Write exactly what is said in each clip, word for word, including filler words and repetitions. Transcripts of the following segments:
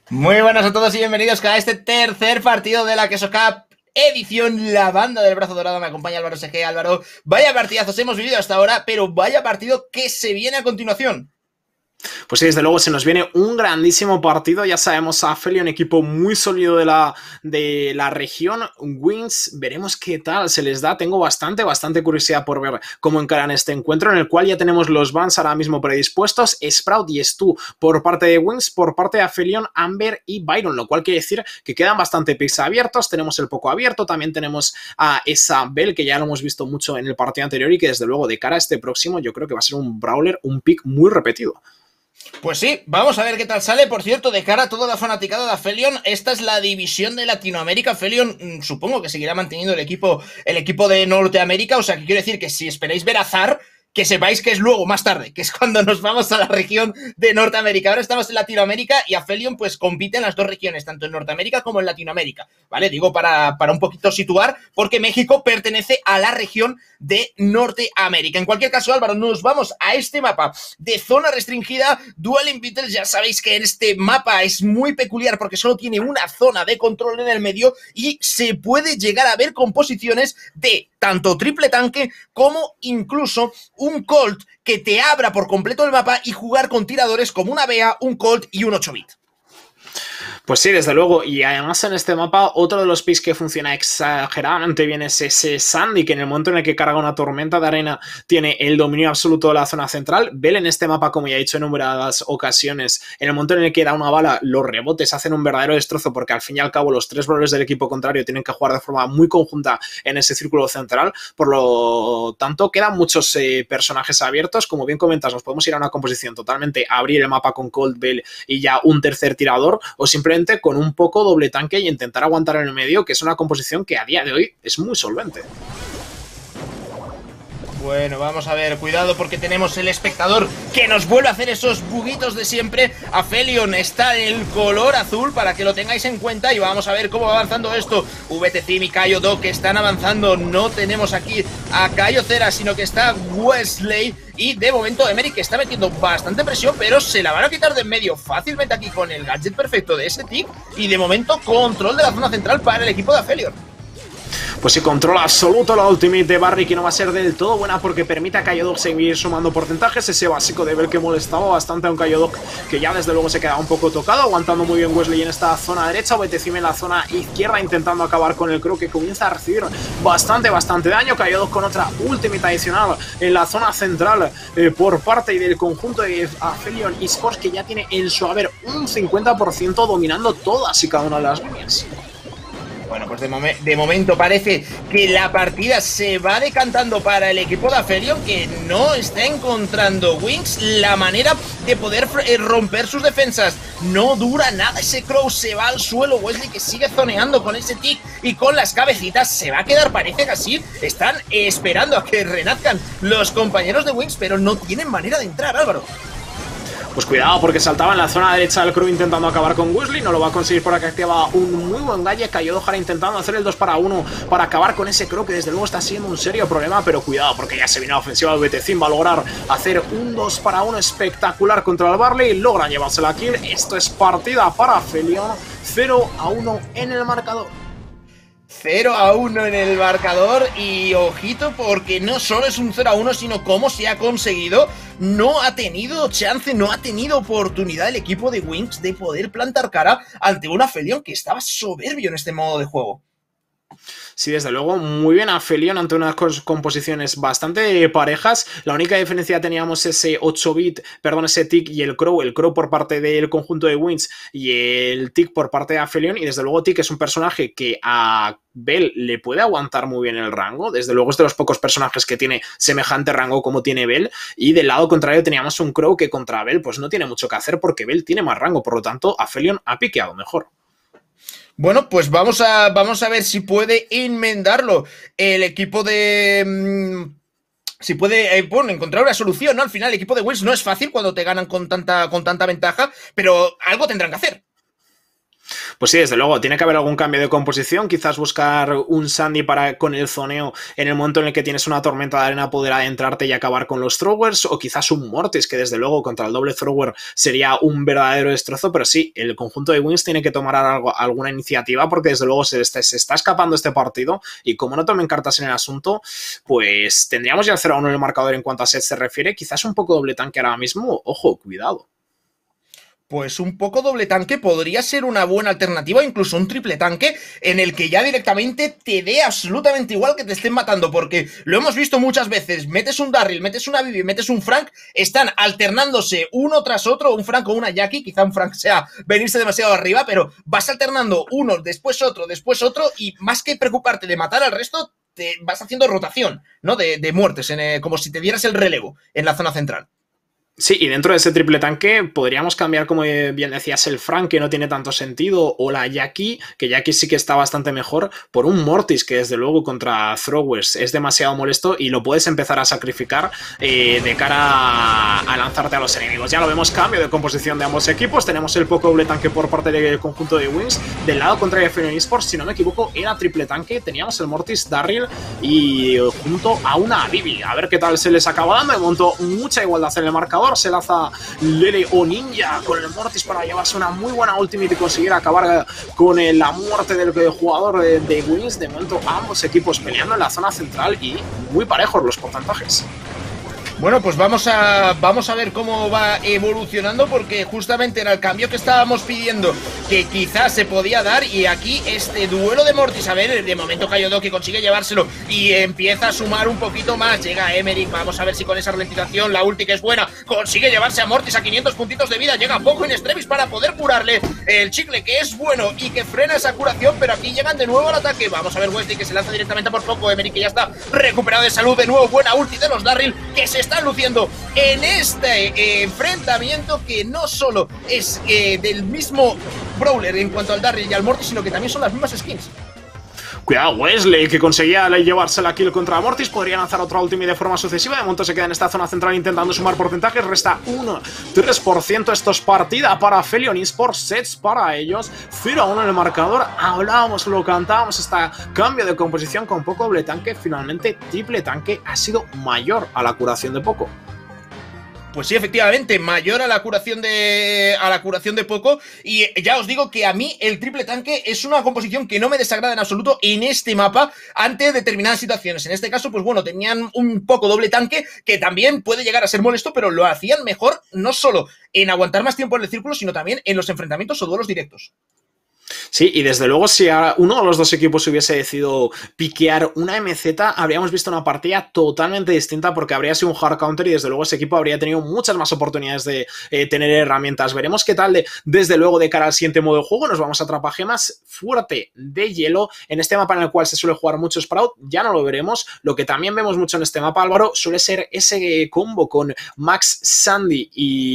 Muy buenas a todos y bienvenidos a este tercer partido de la Queso Cup. Edición La Banda del Brazo Dorado. Me acompaña Álvaro S G. Álvaro, vaya partidazos hemos vivido hasta ahora, pero vaya partido que se viene a continuación. Pues sí, desde luego se nos viene un grandísimo partido. Ya sabemos a Aphelion, un equipo muy sólido de la, de la región. Wings, veremos qué tal se les da. Tengo bastante, bastante curiosidad por ver cómo encaran este encuentro, en el cual ya tenemos los bans ahora mismo predispuestos. Sprout y Stu por parte de Wings, por parte de Aphelion, Amber y Byron, lo cual quiere decir que quedan bastante picks abiertos. Tenemos el Poco abierto, también tenemos a esa Bell, que ya lo hemos visto mucho en el partido anterior y que desde luego de cara a este próximo yo creo que va a ser un brawler, un pick muy repetido. Pues sí, vamos a ver qué tal sale. Por cierto, de cara a toda la fanaticada de Aphelion, esta es la división de Latinoamérica. Aphelion, mmm, supongo que seguirá manteniendo el equipo, el equipo de Norteamérica. O sea, que quiero decir que si esperáis ver a Zar, que sepáis que es luego, más tarde, que es cuando nos vamos a la región de Norteamérica. Ahora estamos en Latinoamérica y Aphelion pues compite en las dos regiones, tanto en Norteamérica como en Latinoamérica, ¿vale? Digo para, para un poquito situar, porque México pertenece a la región de Norteamérica. En cualquier caso, Álvaro, nos vamos a este mapa de zona restringida, Dueling Beatles. Ya sabéis que en este mapa es muy peculiar porque solo tiene una zona de control en el medio y se puede llegar a ver composiciones de tanto triple tanque como incluso un Colt que te abra por completo el mapa y jugar con tiradores como una Bea, un Colt y un ocho bit. Pues sí, desde luego, y además en este mapa otro de los picks que funciona exageradamente bien es ese Sandy, que en el momento en el que carga una tormenta de arena tiene el dominio absoluto de la zona central. Bell en este mapa, como ya he dicho en numeradas ocasiones, en el momento en el que da una bala, los rebotes hacen un verdadero destrozo, porque al fin y al cabo los tres brawlers del equipo contrario tienen que jugar de forma muy conjunta en ese círculo central. Por lo tanto, quedan muchos eh, personajes abiertos. Como bien comentas, nos podemos ir a una composición totalmente, abrir el mapa con Colt, Bell y ya un tercer tirador, o simplemente con un poco doble tanque y intentar aguantar en el medio, que es una composición que a día de hoy es muy solvente. Bueno, vamos a ver, cuidado porque tenemos el espectador que nos vuelve a hacer esos buguitos de siempre. Aphelion está en el color azul para que lo tengáis en cuenta y vamos a ver cómo va avanzando esto. V T C y Cayo Doc que están avanzando. No tenemos aquí a Cayo Cera, sino que está Wesley. Y de momento Emery, que está metiendo bastante presión, pero se la van a quitar de en medio fácilmente aquí con el gadget perfecto de ese tick. Y de momento control de la zona central para el equipo de Aphelion. Pues sí, control absoluto la ultimate de Barry, que no va a ser del todo buena porque permite a Kayodok seguir sumando porcentajes. Ese básico de Bell que molestaba bastante a un Kayodok que ya desde luego se quedaba un poco tocado, aguantando muy bien Wesley en esta zona derecha. V T C en la zona izquierda intentando acabar con el Crow, que comienza a recibir bastante, bastante daño. Kayodok con otra ultimate adicional en la zona central eh, por parte del conjunto de Aphelion Esports, que ya tiene en su haber un cincuenta por ciento dominando todas y cada una de las líneas. Bueno, pues de, momen de momento parece que la partida se va decantando para el equipo de Aphelion, que no está encontrando Wings la manera de poder romper sus defensas. No dura nada, ese Crow se va al suelo. Wesley, que sigue zoneando con ese tick y con las cabecitas, se va a quedar, parece que así. Están esperando a que renazcan los compañeros de Wings, pero no tienen manera de entrar, Álvaro. Pues cuidado porque saltaba en la zona derecha del Crow intentando acabar con Wesley. No lo va a conseguir porque activa un muy buen galle. Cayó Jara intentando hacer el dos para uno para acabar con ese Crow, que desde luego está siendo un serio problema. Pero cuidado porque ya se viene la ofensiva de V T C. Va a lograr hacer un dos para uno espectacular contra el Barley. Logran llevarse la kill. Esto es partida para Aphelion. cero a uno en el marcador. cero a uno en el marcador y ojito porque no solo es un cero a uno, sino cómo se ha conseguido. No ha tenido chance, no ha tenido oportunidad el equipo de Wings de poder plantar cara ante un Aphelion que estaba soberbio en este modo de juego. Sí, desde luego, muy bien Aphelion ante unas composiciones bastante parejas. La única diferencia teníamos ese ocho bit, perdón, ese tick y el Crow. El Crow por parte del conjunto de Wings y el tick por parte de Aphelion. Y desde luego tick es un personaje que a Bell le puede aguantar muy bien el rango. Desde luego es de los pocos personajes que tiene semejante rango como tiene Bell. Y del lado contrario teníamos un Crow que contra Bell pues no tiene mucho que hacer porque Bell tiene más rango. Por lo tanto, Aphelion ha piqueado mejor. Bueno, pues vamos a, vamos a ver si puede enmendarlo el equipo de... Mmm, si puede, eh, bueno, encontrar una solución, ¿no? Al final el equipo de Wings no es fácil cuando te ganan con tanta, con tanta ventaja, pero algo tendrán que hacer. Pues sí, desde luego, tiene que haber algún cambio de composición, quizás buscar un Sandy para con el zoneo en el momento en el que tienes una tormenta de arena poder adentrarte y acabar con los throwers, o quizás un Mortis, que desde luego contra el doble thrower sería un verdadero destrozo, pero sí, el conjunto de Wings tiene que tomar algo, alguna iniciativa porque desde luego se está, se está escapando este partido y como no tomen cartas en el asunto, pues tendríamos ya el cero a uno en el marcador en cuanto a set se refiere, quizás un poco doble tanque ahora mismo, ojo, cuidado. Pues un poco doble tanque podría ser una buena alternativa, incluso un triple tanque en el que ya directamente te dé absolutamente igual que te estén matando, porque lo hemos visto muchas veces, metes un Darryl, metes una Vivi, metes un Frank, están alternándose uno tras otro, un Frank o una Jackie, quizá un Frank sea venirse demasiado arriba, pero vas alternando uno, después otro, después otro, y más que preocuparte de matar al resto, te vas haciendo rotación, ¿no? De, de muertes, en, eh, como si te dieras el relevo en la zona central. Sí, y dentro de ese triple tanque podríamos cambiar, como bien decías, el Frank, que no tiene tanto sentido, o la Jackie, que Jackie sí que está bastante mejor, por un Mortis, que desde luego contra throwers es demasiado molesto y lo puedes empezar a sacrificar eh, de cara a lanzarte a los enemigos. Ya lo vemos, cambio de composición de ambos equipos, tenemos el poco doble tanque por parte del conjunto de Wings, del lado contrario de Felion Esports, si no me equivoco, era triple tanque, teníamos el Mortis, Darryl y junto a una Vivi, a ver qué tal se les acaba dando, de momento mucha igualdad en el marcador. Se lanza Lele o Ninja con el Mortis para llevarse una muy buena ultimate y conseguir acabar con la muerte del jugador de, de Wings. De momento ambos equipos peleando en la zona central y muy parejos los porcentajes. Bueno, pues vamos a, vamos a ver cómo va evolucionando, porque justamente era el cambio que estábamos pidiendo, que quizás se podía dar, y aquí este duelo de Mortis, a ver, de momento Kaiodoki consigue llevárselo y empieza a sumar un poquito más, llega Emerick, vamos a ver si con esa ralentización, la ulti que es buena, consigue llevarse a Mortis a quinientos puntitos de vida, llega poco in extremis para poder curarle el chicle, que es bueno y que frena esa curación, pero aquí llegan de nuevo al ataque, vamos a ver Wesley que se lanza directamente por poco, Emerick que ya está recuperado de salud, de nuevo buena ulti de los Darryl, que se están luciendo en este eh, enfrentamiento, que no solo es eh, del mismo brawler en cuanto al Darryl y al Mortis, sino que también son las mismas skins. Cuidado, Wesley, que conseguía llevarse la kill contra Mortis. Podría lanzar otra ultimate de forma sucesiva. De momento se queda en esta zona central intentando sumar porcentajes. Resta un tres por ciento. Esto es partida para Felion Esports. Sets para ellos. cero a uno en el marcador. Hablábamos, lo cantábamos. Este cambio de composición con poco doble tanque. Finalmente, triple tanque ha sido mayor a la curación de poco. Pues sí, efectivamente, mayor a la curación de a la curación de poco, y ya os digo que a mí el triple tanque es una composición que no me desagrada en absoluto en este mapa ante determinadas situaciones. En este caso, pues bueno, tenían un poco doble tanque que también puede llegar a ser molesto, pero lo hacían mejor no solo en aguantar más tiempo en el círculo, sino también en los enfrentamientos o duelos directos. Sí, y desde luego si uno de los dos equipos hubiese decidido piquear una M Z, habríamos visto una partida totalmente distinta, porque habría sido un hard counter y desde luego ese equipo habría tenido muchas más oportunidades de eh, tener herramientas. Veremos qué tal de, desde luego de cara al siguiente modo de juego. Nos vamos a Atrapagemas, fuerte de hielo, en este mapa en el cual se suele jugar mucho Sprout, ya no lo veremos. Lo que también vemos mucho en este mapa, Álvaro, suele ser ese combo con Max, Sandy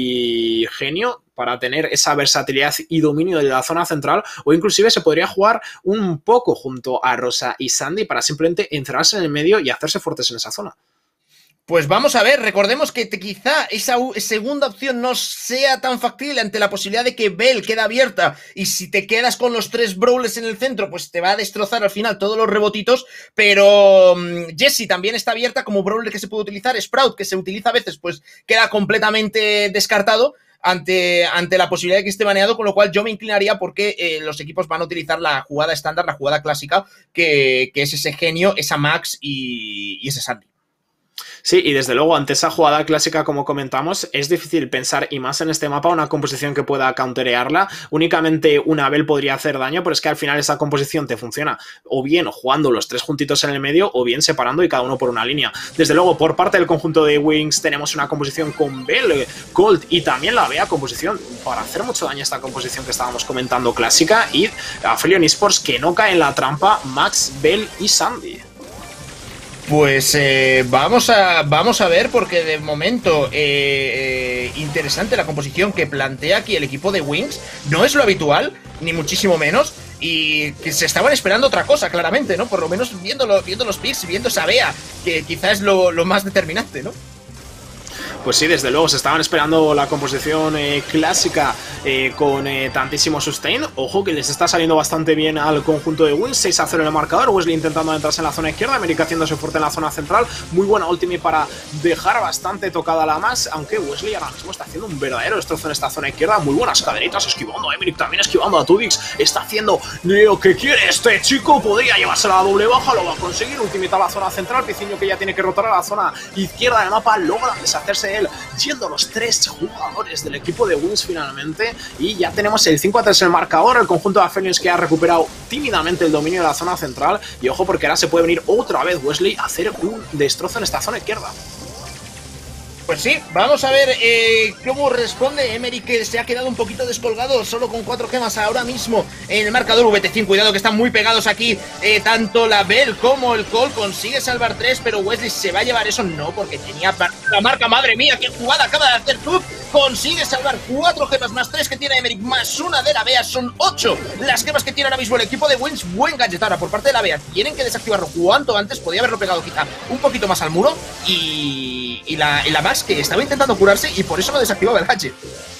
y Genio, para tener esa versatilidad y dominio de la zona central, o inclusive se podría jugar un poco junto a Rosa y Sandy para simplemente encerrarse en el medio y hacerse fuertes en esa zona. Pues vamos a ver, recordemos que te, quizá esa segunda opción no sea tan factible ante la posibilidad de que Bell quede abierta, y si te quedas con los tres brawlers en el centro, pues te va a destrozar al final todos los rebotitos, pero um, Jessie también está abierta como brawler que se puede utilizar, Sprout, que se utiliza a veces, pues queda completamente descartado ante, ante la posibilidad de que esté baneado, con lo cual yo me inclinaría porque eh, los equipos van a utilizar la jugada estándar, la jugada clásica, que, que es ese Genio, esa Max y, y ese Sandy. Sí, y desde luego ante esa jugada clásica, como comentamos, es difícil pensar, y más en este mapa, una composición que pueda counterearla. Únicamente una Bell podría hacer daño, pero es que al final esa composición te funciona o bien jugando los tres juntitos en el medio, o bien separando y cada uno por una línea. Desde luego, por parte del conjunto de Wings tenemos una composición con Bell, Colt y también la Bea composición para hacer mucho daño a esta composición que estábamos comentando clásica, y a Felion Esports que no cae en la trampa Max, Bell y Sandy. Pues eh, vamos, a, vamos a ver, porque de momento eh, eh, interesante la composición que plantea aquí el equipo de Wings. No es lo habitual, ni muchísimo menos, y que se estaban esperando otra cosa, claramente, ¿no? Por lo menos viendo, lo, viendo los picks, viendo esa Bea, que quizás es lo, lo más determinante, ¿no? Pues sí, desde luego, se estaban esperando la composición eh, clásica eh, con eh, tantísimo sustain. Ojo que les está saliendo bastante bien al conjunto de Wings, seis a cero en el marcador. Wesley intentando adentrarse en la zona izquierda, América haciéndose fuerte en la zona central. Muy buena ultimate para dejar bastante tocada la más, aunque Wesley ahora mismo está haciendo un verdadero destrozo en esta zona izquierda. Muy buenas caderitas, esquivando a Emeric, también esquivando a Tudix. Está haciendo lo que quiere este chico, podría llevarse la doble baja, lo va a conseguir. Ultimate a la zona central, Piciño que ya tiene que rotar a la zona izquierda del mapa, logra deshacerse de él, yendo los tres jugadores del equipo de Wings finalmente. Y ya tenemos el cinco a tres en el marcador. El conjunto de Aphelions que ha recuperado tímidamente el dominio de la zona central. Y ojo, porque ahora se puede venir otra vez Wesley a hacer un destrozo en esta zona izquierda. Pues sí, vamos a ver eh, cómo responde Emeric, que se ha quedado un poquito descolgado, solo con cuatro gemas ahora mismo en el marcador. V T cinco, cuidado que están muy pegados aquí, eh, tanto la Bell como el Cole. Consigue salvar tres, pero Wesley se va a llevar eso, no, porque tenía la marca. Madre mía, qué jugada acaba de hacer Tub. Consigue salvar cuatro gemas más tres que tiene Emeric, más una de la Bea, son ocho las gemas que tiene ahora mismo el equipo de Wings. Buen gadget ahora por parte de la Bea, tienen que desactivarlo cuanto antes. Podía haberlo pegado quizá un poquito más al muro, y, y la, y la más que estaba intentando curarse y por eso no desactivaba el gadget.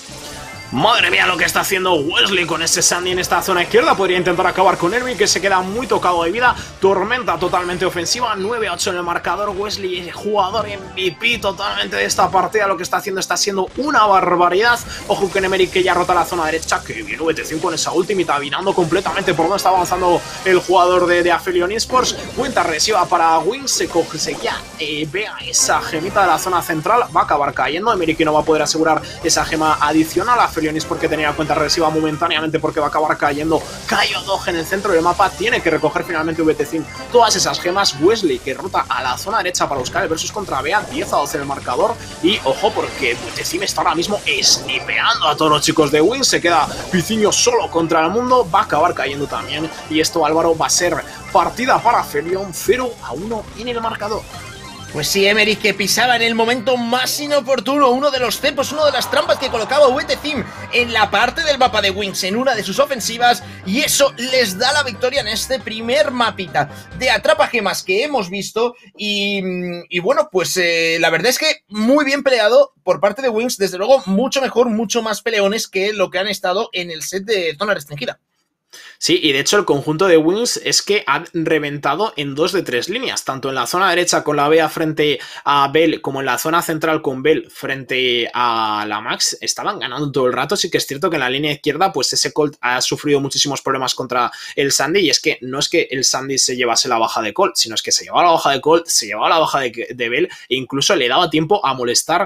Madre mía lo que está haciendo Wesley con ese Sandy en esta zona izquierda. Podría intentar acabar con Erwin, que se queda muy tocado de vida. Tormenta totalmente ofensiva, nueve a ocho en el marcador. Wesley, jugador M V P totalmente de esta partida. Lo que está haciendo está siendo una barbaridad. Ojo que Emeric que ya rota la zona derecha. Que viene V T cinco en esa ultimate, avinando completamente por donde está avanzando el jugador de, de Aphelion Esports. Cuenta regresiva para Wings. Se coge, se ya eh, vea esa gemita de la zona central. Va a acabar cayendo. Emeric que no va a poder asegurar esa gema adicional. Aphelion es porque tenía la cuenta regresiva momentáneamente, porque va a acabar cayendo. Cayo Doge en el centro del mapa, tiene que recoger finalmente V T cinco todas esas gemas. Wesley que rota a la zona derecha para buscar el versus contra Bea, diez a doce en el marcador. Y ojo porque V T cinco está ahora mismo snipeando a todos los chicos de Wings. Se queda Piciño solo contra el mundo, va a acabar cayendo también. Y esto, Álvaro, va a ser partida para Aphelion, cero a uno en el marcador. Pues sí, Emeric que pisaba en el momento más inoportuno uno de los cepos, una de las trampas que colocaba V T cinco en la parte del mapa de Wings en una de sus ofensivas, y eso les da la victoria en este primer mapita de atrapagemas que hemos visto. Y, y bueno, pues eh, la verdad es que muy bien peleado por parte de Wings, desde luego mucho mejor, mucho más peleones que lo que han estado en el set de zona restringida. Sí, y de hecho el conjunto de Wings es que han reventado en dos de tres líneas, tanto en la zona derecha con la Bea frente a Bell, como en la zona central con Bell frente a la Max. Estaban ganando todo el rato. Sí que es cierto que en la línea izquierda pues ese Colt ha sufrido muchísimos problemas contra el Sandy, y es que no es que el Sandy se llevase la baja de Colt, sino es que se llevaba la baja de Colt, se llevaba la baja de, de Bell, e incluso le daba tiempo a molestar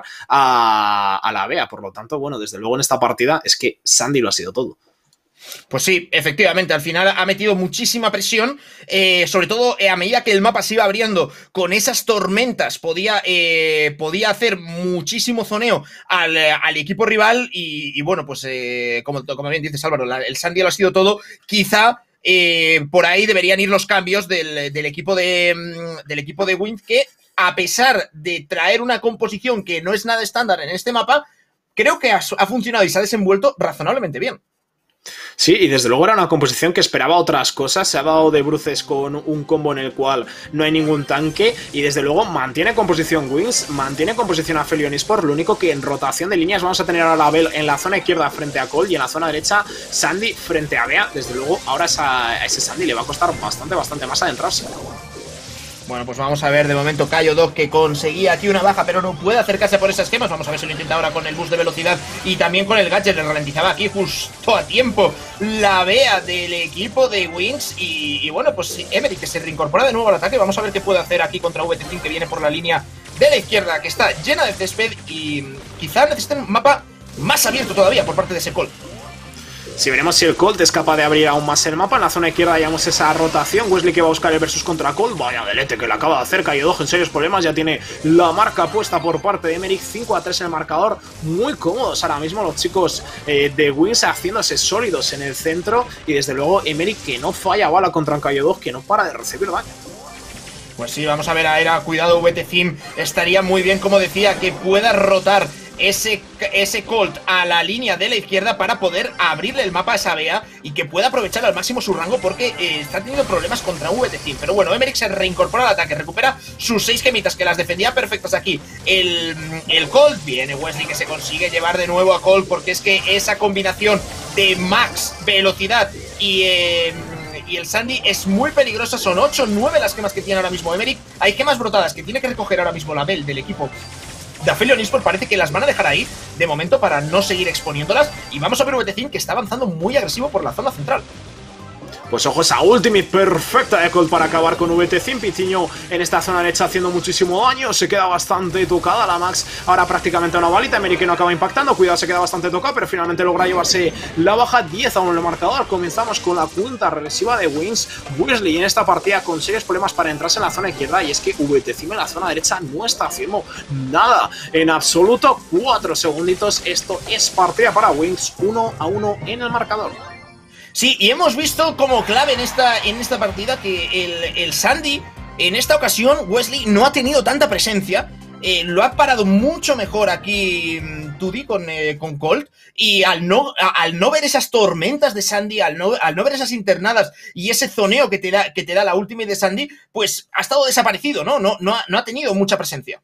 a, a la Bea. Por lo tanto, bueno, desde luego en esta partida es que Sandy lo ha sido todo. Pues sí, efectivamente, al final ha metido muchísima presión, eh, sobre todo eh, a medida que el mapa se iba abriendo con esas tormentas, podía, eh, podía hacer muchísimo zoneo al, al equipo rival. Y, y bueno, pues eh, como, como bien dices, Álvaro, la, el Sandy lo ha sido todo. Quizá eh, por ahí deberían ir los cambios del, del, equipo de, del equipo de Wings, que a pesar de traer una composición que no es nada estándar en este mapa, creo que ha, ha funcionado y se ha desenvuelto razonablemente bien. Sí, y desde luego era una composición que esperaba otras cosas. Se ha dado de bruces con un combo en el cual no hay ningún tanque, y desde luego mantiene composición Wings, mantiene composición Aphelion Esports. Lo único que en rotación de líneas vamos a tener ahora a Bell en la zona izquierda frente a Cole, y en la zona derecha Sandy frente a Bea. Desde luego ahora esa, a ese Sandy le va a costar bastante, bastante más adentrarse. Bueno, pues vamos a ver de momento Cayo Dog, que conseguía aquí una baja, pero no puede acercarse por esas gemas. Vamos a ver si lo intenta ahora con el boost de velocidad y también con el gadget. Le ralentizaba aquí justo a tiempo la Bea del equipo de Wings. Y, y bueno, pues Emeric que se reincorpora de nuevo al ataque. Vamos a ver qué puede hacer aquí contra V T cinco, que viene por la línea de la izquierda, que está llena de césped, y quizá necesiten un mapa más abierto todavía por parte de ese Colt. Si veremos si el Colt es capaz de abrir aún más el mapa. En la zona izquierda llevamos esa rotación. Wesley que va a buscar el versus contra Colt. Vaya delete que le acaba de hacer. Cayo Doge en serios problemas. Ya tiene la marca puesta por parte de Emeric. cinco a tres en el marcador. Muy cómodos ahora mismo los chicos eh, de Wings, haciéndose sólidos en el centro. Y desde luego Emeric que no falla bala contra Cayo Doge, que no para de recibir daño. Pues sí, vamos a ver a Era. Cuidado, V T cinco. Estaría muy bien, como decía, que pueda rotar ese, ese Colt a la línea de la izquierda para poder abrirle el mapa a esa Bea y que pueda aprovechar al máximo su rango, porque eh, está teniendo problemas contra V T cinco. Pero bueno, Emerick se reincorpora al ataque, recupera sus seis gemitas que las defendía perfectas aquí. El, el Colt, viene Wesley que se consigue llevar de nuevo a Colt, porque es que esa combinación de max velocidad y... Eh, y el Sandy es muy peligrosa. Son ocho, nueve las gemas que tiene ahora mismo Emerick. Hay gemas brotadas que tiene que recoger ahora mismo la Bell del equipo de Aphelion Esports. Parece que las van a dejar ahí de momento para no seguir exponiéndolas. Y vamos a ver V T cinco que está avanzando muy agresivo por la zona central. Pues ojo, esa ultimate perfecta de Colt para acabar con V T cinco. Piciño en esta zona derecha haciendo muchísimo daño. Se queda bastante tocada la Max. Ahora prácticamente una balita. Emerick no acaba impactando. Cuidado, se queda bastante tocada, pero finalmente logra llevarse la baja. Diez a uno en el marcador. Comenzamos con la cuenta regresiva de Wings. Wesley en esta partida con serios problemas para entrarse en la zona izquierda. Y es que V T cinco en la zona derecha no está haciendo nada en absoluto. Cuatro segunditos. Esto es partida para Wings. Uno a uno en el marcador. Sí, y hemos visto como clave en esta, en esta partida que el, el Sandy, en esta ocasión, Wesley no ha tenido tanta presencia. Eh, lo ha parado mucho mejor aquí Tudi con, eh, con Colt. Y al no, a, al no ver esas tormentas de Sandy, al no, al no ver esas internadas y ese zoneo que te da, que te da la ultimate de Sandy, pues ha estado desaparecido, ¿no? No, no, ha, no ha tenido mucha presencia.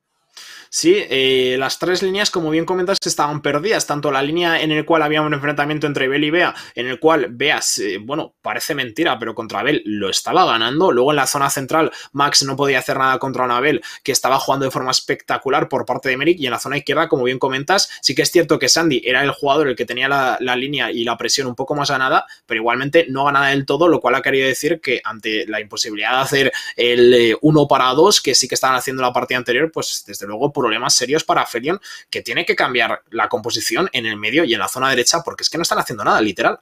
Sí, eh, las tres líneas, como bien comentas, estaban perdidas. Tanto la línea en el cual había un enfrentamiento entre Bell y Bea, en el cual Bea, eh, bueno, parece mentira, pero contra Bell lo estaba ganando. Luego en la zona central, Max no podía hacer nada contra una Bell que estaba jugando de forma espectacular por parte de Emerick. Y en la zona izquierda, como bien comentas, sí que es cierto que Sandy era el jugador el que tenía la, la línea y la presión un poco más ganada, pero igualmente no ganada del todo, lo cual ha querido decir que ante la imposibilidad de hacer el eh, uno para dos, que sí que estaban haciendo la partida anterior, pues desde luego por problemas serios para Aphelion, que tiene que cambiar la composición en el medio y en la zona derecha, porque es que no están haciendo nada, literal.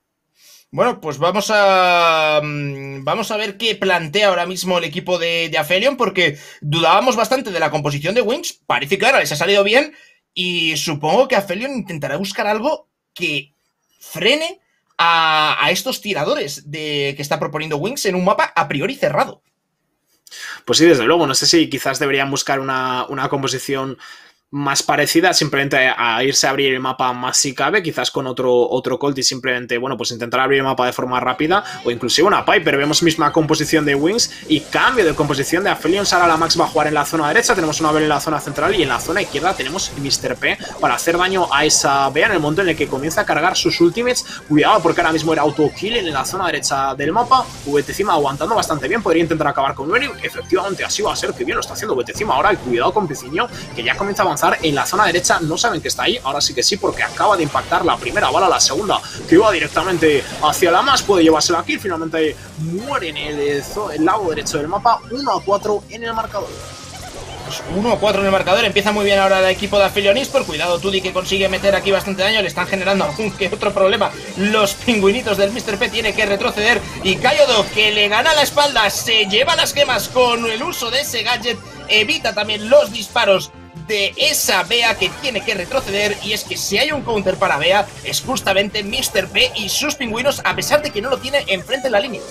Bueno, pues vamos a vamos a ver qué plantea ahora mismo el equipo de, de Aphelion, porque dudábamos bastante de la composición de Wings. Parece que ahora les ha salido bien y supongo que Aphelion intentará buscar algo que frene a, a estos tiradores de, que está proponiendo Wings en un mapa a priori cerrado. Pues sí, desde luego, no sé si quizás deberían buscar una, una composición más parecida, simplemente a irse a abrir el mapa más si cabe, quizás con otro, otro Colt y simplemente, bueno, pues intentar abrir el mapa de forma rápida, o inclusive una Piper. Vemos misma composición de Wings y cambio de composición de Aphelion. Ahora la Max va a jugar en la zona derecha, tenemos una Bell en la zona central y en la zona izquierda tenemos míster P para hacer daño a esa Bea en el momento en el que comienza a cargar sus ultimates. Cuidado, porque ahora mismo era auto-kill en la zona derecha del mapa. V T cinco aguantando bastante bien, podría intentar acabar con Emerick. Efectivamente, así va a ser, que bien lo está haciendo V T cinco ahora. Y cuidado con Piciño, que ya comienza a avanzar en la zona derecha. No saben que está ahí, ahora sí que sí, porque acaba de impactar la primera bala, la segunda que va directamente hacia la Más, puede llevársela aquí, finalmente muere en el, el lado derecho del mapa. Uno a cuatro en el marcador. Pues uno a cuatro en el marcador, empieza muy bien ahora el equipo de Aphelion Esports. Cuidado Tudi, que consigue meter aquí bastante daño, le están generando algún que otro problema los pingüinitos del míster P, tiene que retroceder y Kayodo, que le gana la espalda, se lleva las gemas con el uso de ese gadget, evita también los disparos de esa Bea, que tiene que retroceder. Y es que si hay un counter para Bea es justamente míster P y sus pingüinos, a pesar de que no lo tiene enfrente en la línea.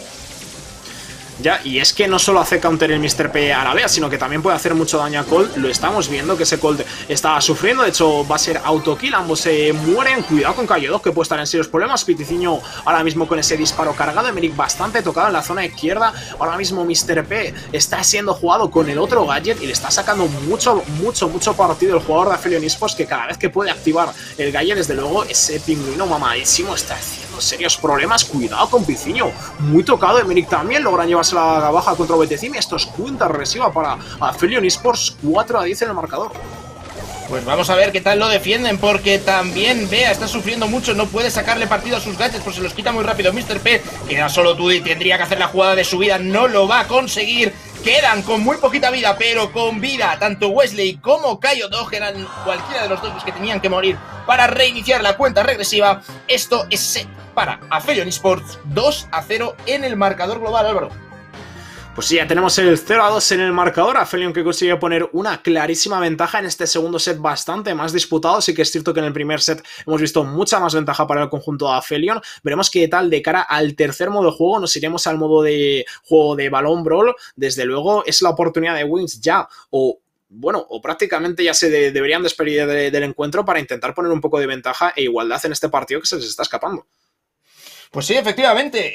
Ya, y es que no solo hace counter el míster P a la Bea, sino que también puede hacer mucho daño a Colt. Lo estamos viendo que ese Colt está sufriendo, de hecho va a ser autokill, ambos se mueren. Cuidado con Kayodo, que puede estar en serios problemas. Piticiño ahora mismo con ese disparo cargado, Emerick bastante tocado en la zona izquierda. Ahora mismo míster P está siendo jugado con el otro gadget y le está sacando mucho, mucho, mucho partido el jugador de Aphelion Esports, que cada vez que puede activar el gadget, desde luego ese pingüino mamadísimo está haciendo serios problemas. Cuidado con Piciño, muy tocado. Emerick también logran llevarse la baja contra V T cinco. Esto es cuenta regresiva para Aphelion Esports, cuatro a diez en el marcador. Pues vamos a ver qué tal lo defienden, porque también Bea está sufriendo mucho, no puede sacarle partido a sus gadgets, pues se los quita muy rápido míster P. Queda solo Tudi, tendría que hacer la jugada de su vida, no lo va a conseguir. Quedan con muy poquita vida, pero con vida tanto Wesley como Kayodo, eran cualquiera de los dos los que tenían que morir para reiniciar la cuenta regresiva. Esto es set para Aphelion Esports, dos a cero en el marcador global, Álvaro. Pues sí, ya tenemos el cero a dos en el marcador. Aphelion, que consigue poner una clarísima ventaja en este segundo set, bastante más disputado. Sí que es cierto que en el primer set hemos visto mucha más ventaja para el conjunto de Aphelion. Veremos qué tal de cara al tercer modo de juego. Nos iremos al modo de juego de balón brawl. Desde luego es la oportunidad de Wings ya, o bueno, o prácticamente ya se de, deberían despedir de, del encuentro para intentar poner un poco de ventaja e igualdad en este partido que se les está escapando. Pues sí, efectivamente.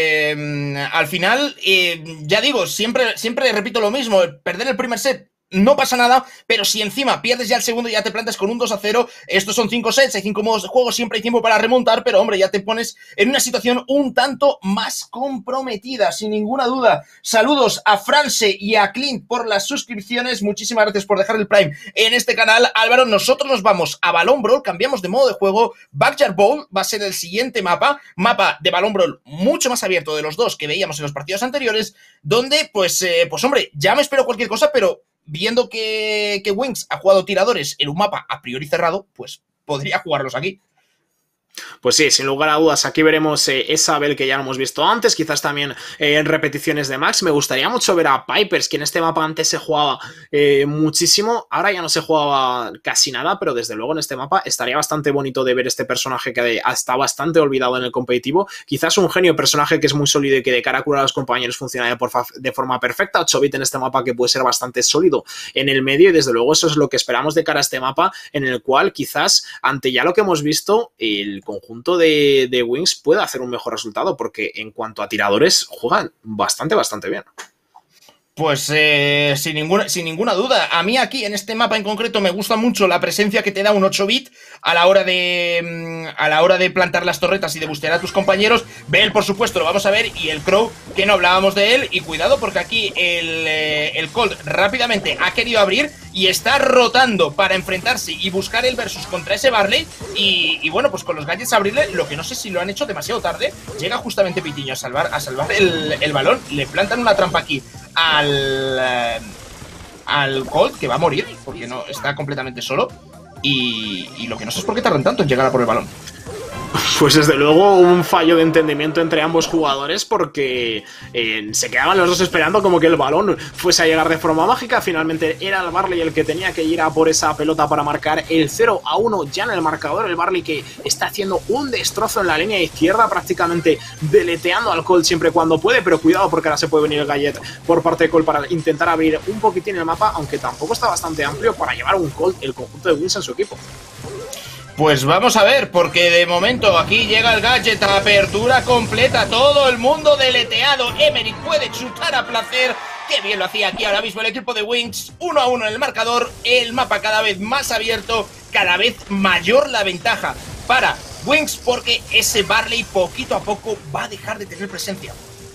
Eh, al final, eh, ya digo, siempre, siempre repito lo mismo, perder el primer set no pasa nada, pero si encima pierdes ya el segundo y ya te plantas con un dos a cero, estos son cinco sets, hay cinco modos de juego, siempre hay tiempo para remontar, pero hombre, ya te pones en una situación un tanto más comprometida, sin ninguna duda. Saludos a France y a Clint por las suscripciones, muchísimas gracias por dejar el Prime en este canal. Álvaro, nosotros nos vamos a Balón Brawl, cambiamos de modo de juego, Backyard Bowl va a ser el siguiente mapa, mapa de Balón Brawl mucho más abierto de los dos que veíamos en los partidos anteriores, donde, pues, eh, pues hombre, ya me espero cualquier cosa, pero viendo que, que Wings ha jugado tiradores en un mapa a priori cerrado, pues podría jugarlos aquí. Pues sí, sin lugar a dudas, aquí veremos eh, esa Bell que ya lo hemos visto antes, quizás también eh, en repeticiones de Max. Me gustaría mucho ver a Pipers, que en este mapa antes se jugaba eh, muchísimo, ahora ya no se jugaba casi nada, pero desde luego en este mapa estaría bastante bonito de ver este personaje que está bastante olvidado en el competitivo. Quizás un genio personaje que es muy sólido y que de cara a curar a los compañeros funciona de, porfa, de forma perfecta. ocho bit en este mapa que puede ser bastante sólido en el medio y desde luego eso es lo que esperamos de cara a este mapa, en el cual quizás ante ya lo que hemos visto, el conjunto de, de Wings puede hacer un mejor resultado porque en cuanto a tiradores juegan bastante, bastante bien. Pues eh, sin, ninguna, sin ninguna duda. A mí aquí, en este mapa en concreto, me gusta mucho la presencia que te da un ocho bit a la hora de a la hora de plantar las torretas y de bustear a tus compañeros. Bell, por supuesto, lo vamos a ver, y el Crow, que no hablábamos de él. Y cuidado porque aquí el, eh, el Colt rápidamente ha querido abrir y está rotando para enfrentarse y buscar el versus contra ese Barley. Y, y bueno, pues con los gadgets abrirle, lo que no sé si lo han hecho demasiado tarde. Llega justamente Pitiño a salvar, a salvar el, el balón. Le plantan una trampa aquí al, eh, al Colt, que va a morir porque no está completamente solo. Y, y lo que no sé es por qué tardan tanto en llegar a por el balón. Pues desde luego un fallo de entendimiento entre ambos jugadores porque eh, se quedaban los dos esperando como que el balón fuese a llegar de forma mágica. Finalmente era el Barley el que tenía que ir a por esa pelota para marcar el cero a uno ya en el marcador. El Barley que está haciendo un destrozo en la línea izquierda, prácticamente deleteando al Colt siempre cuando puede, pero cuidado porque ahora se puede venir el Gallet por parte de Colt para intentar abrir un poquitín el mapa, aunque tampoco está bastante amplio para llevar un Colt el conjunto de Wings en su equipo. Pues vamos a ver, porque de momento aquí llega el gadget, apertura completa, todo el mundo deleteado. Emery puede chutar a placer. Qué bien lo hacía aquí ahora mismo el equipo de Wings. uno a uno en el marcador, el mapa cada vez más abierto, cada vez mayor la ventaja para Wings, porque ese Barley poquito a poco va a dejar de tener presencia.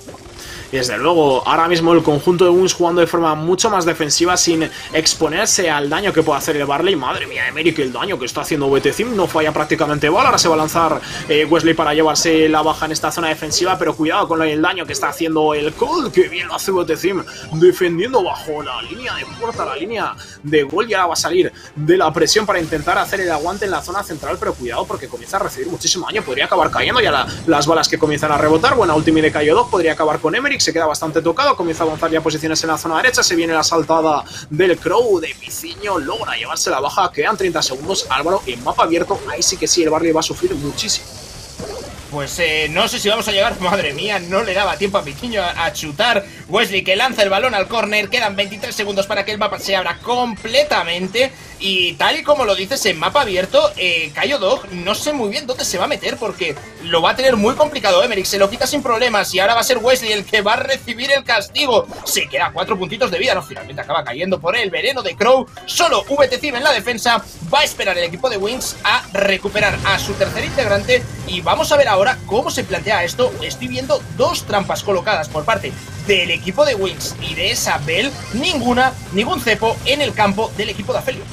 Y desde luego, ahora mismo el conjunto de Wings jugando de forma mucho más defensiva sin exponerse al daño que puede hacer el Barley. Madre mía, Emery, que el daño que está haciendo V T Zim no falla prácticamente bala. Ahora se va a lanzar eh, Wesley para llevarse la baja en esta zona defensiva, pero cuidado con el daño que está haciendo el Colt. Que bien lo hace V T Zim, defendiendo bajo la línea de puerta, la línea de gol. Y ahora va a salir de la presión para intentar hacer el aguante en la zona central, pero cuidado porque comienza a recibir muchísimo daño. Podría acabar cayendo ya la, las balas que comienzan a rebotar. Buena ultimate de Kaio Dog, podría acabar con Emery. Se queda bastante tocado, comienza a avanzar ya posiciones en la zona derecha, se viene la saltada del Crow, de Piciño, logra llevarse la baja, quedan treinta segundos, Álvaro en mapa abierto, ahí sí que sí, el Barley va a sufrir muchísimo. Pues eh, no sé si vamos a llegar, madre mía, no le daba tiempo a Pitiño a, a chutar. Wesley que lanza el balón al córner, quedan veintitrés segundos para que el mapa se abra completamente. Y tal y como lo dices, en mapa abierto, eh, Kaio Dog no sé muy bien dónde se va a meter porque lo va a tener muy complicado Emery, se lo quita sin problemas y ahora va a ser Wesley el que va a recibir el castigo. Se queda a cuatro puntitos de vida, no, finalmente acaba cayendo por el veneno de Crow. Solo V T Zim en la defensa, va a esperar el equipo de Wings a recuperar a su tercer integrante y vamos a ver ahora cómo se plantea esto. Estoy viendo dos trampas colocadas por parte del equipo de Wings y de esa Bell, ninguna, ningún cepo en el campo del equipo de Aphelion.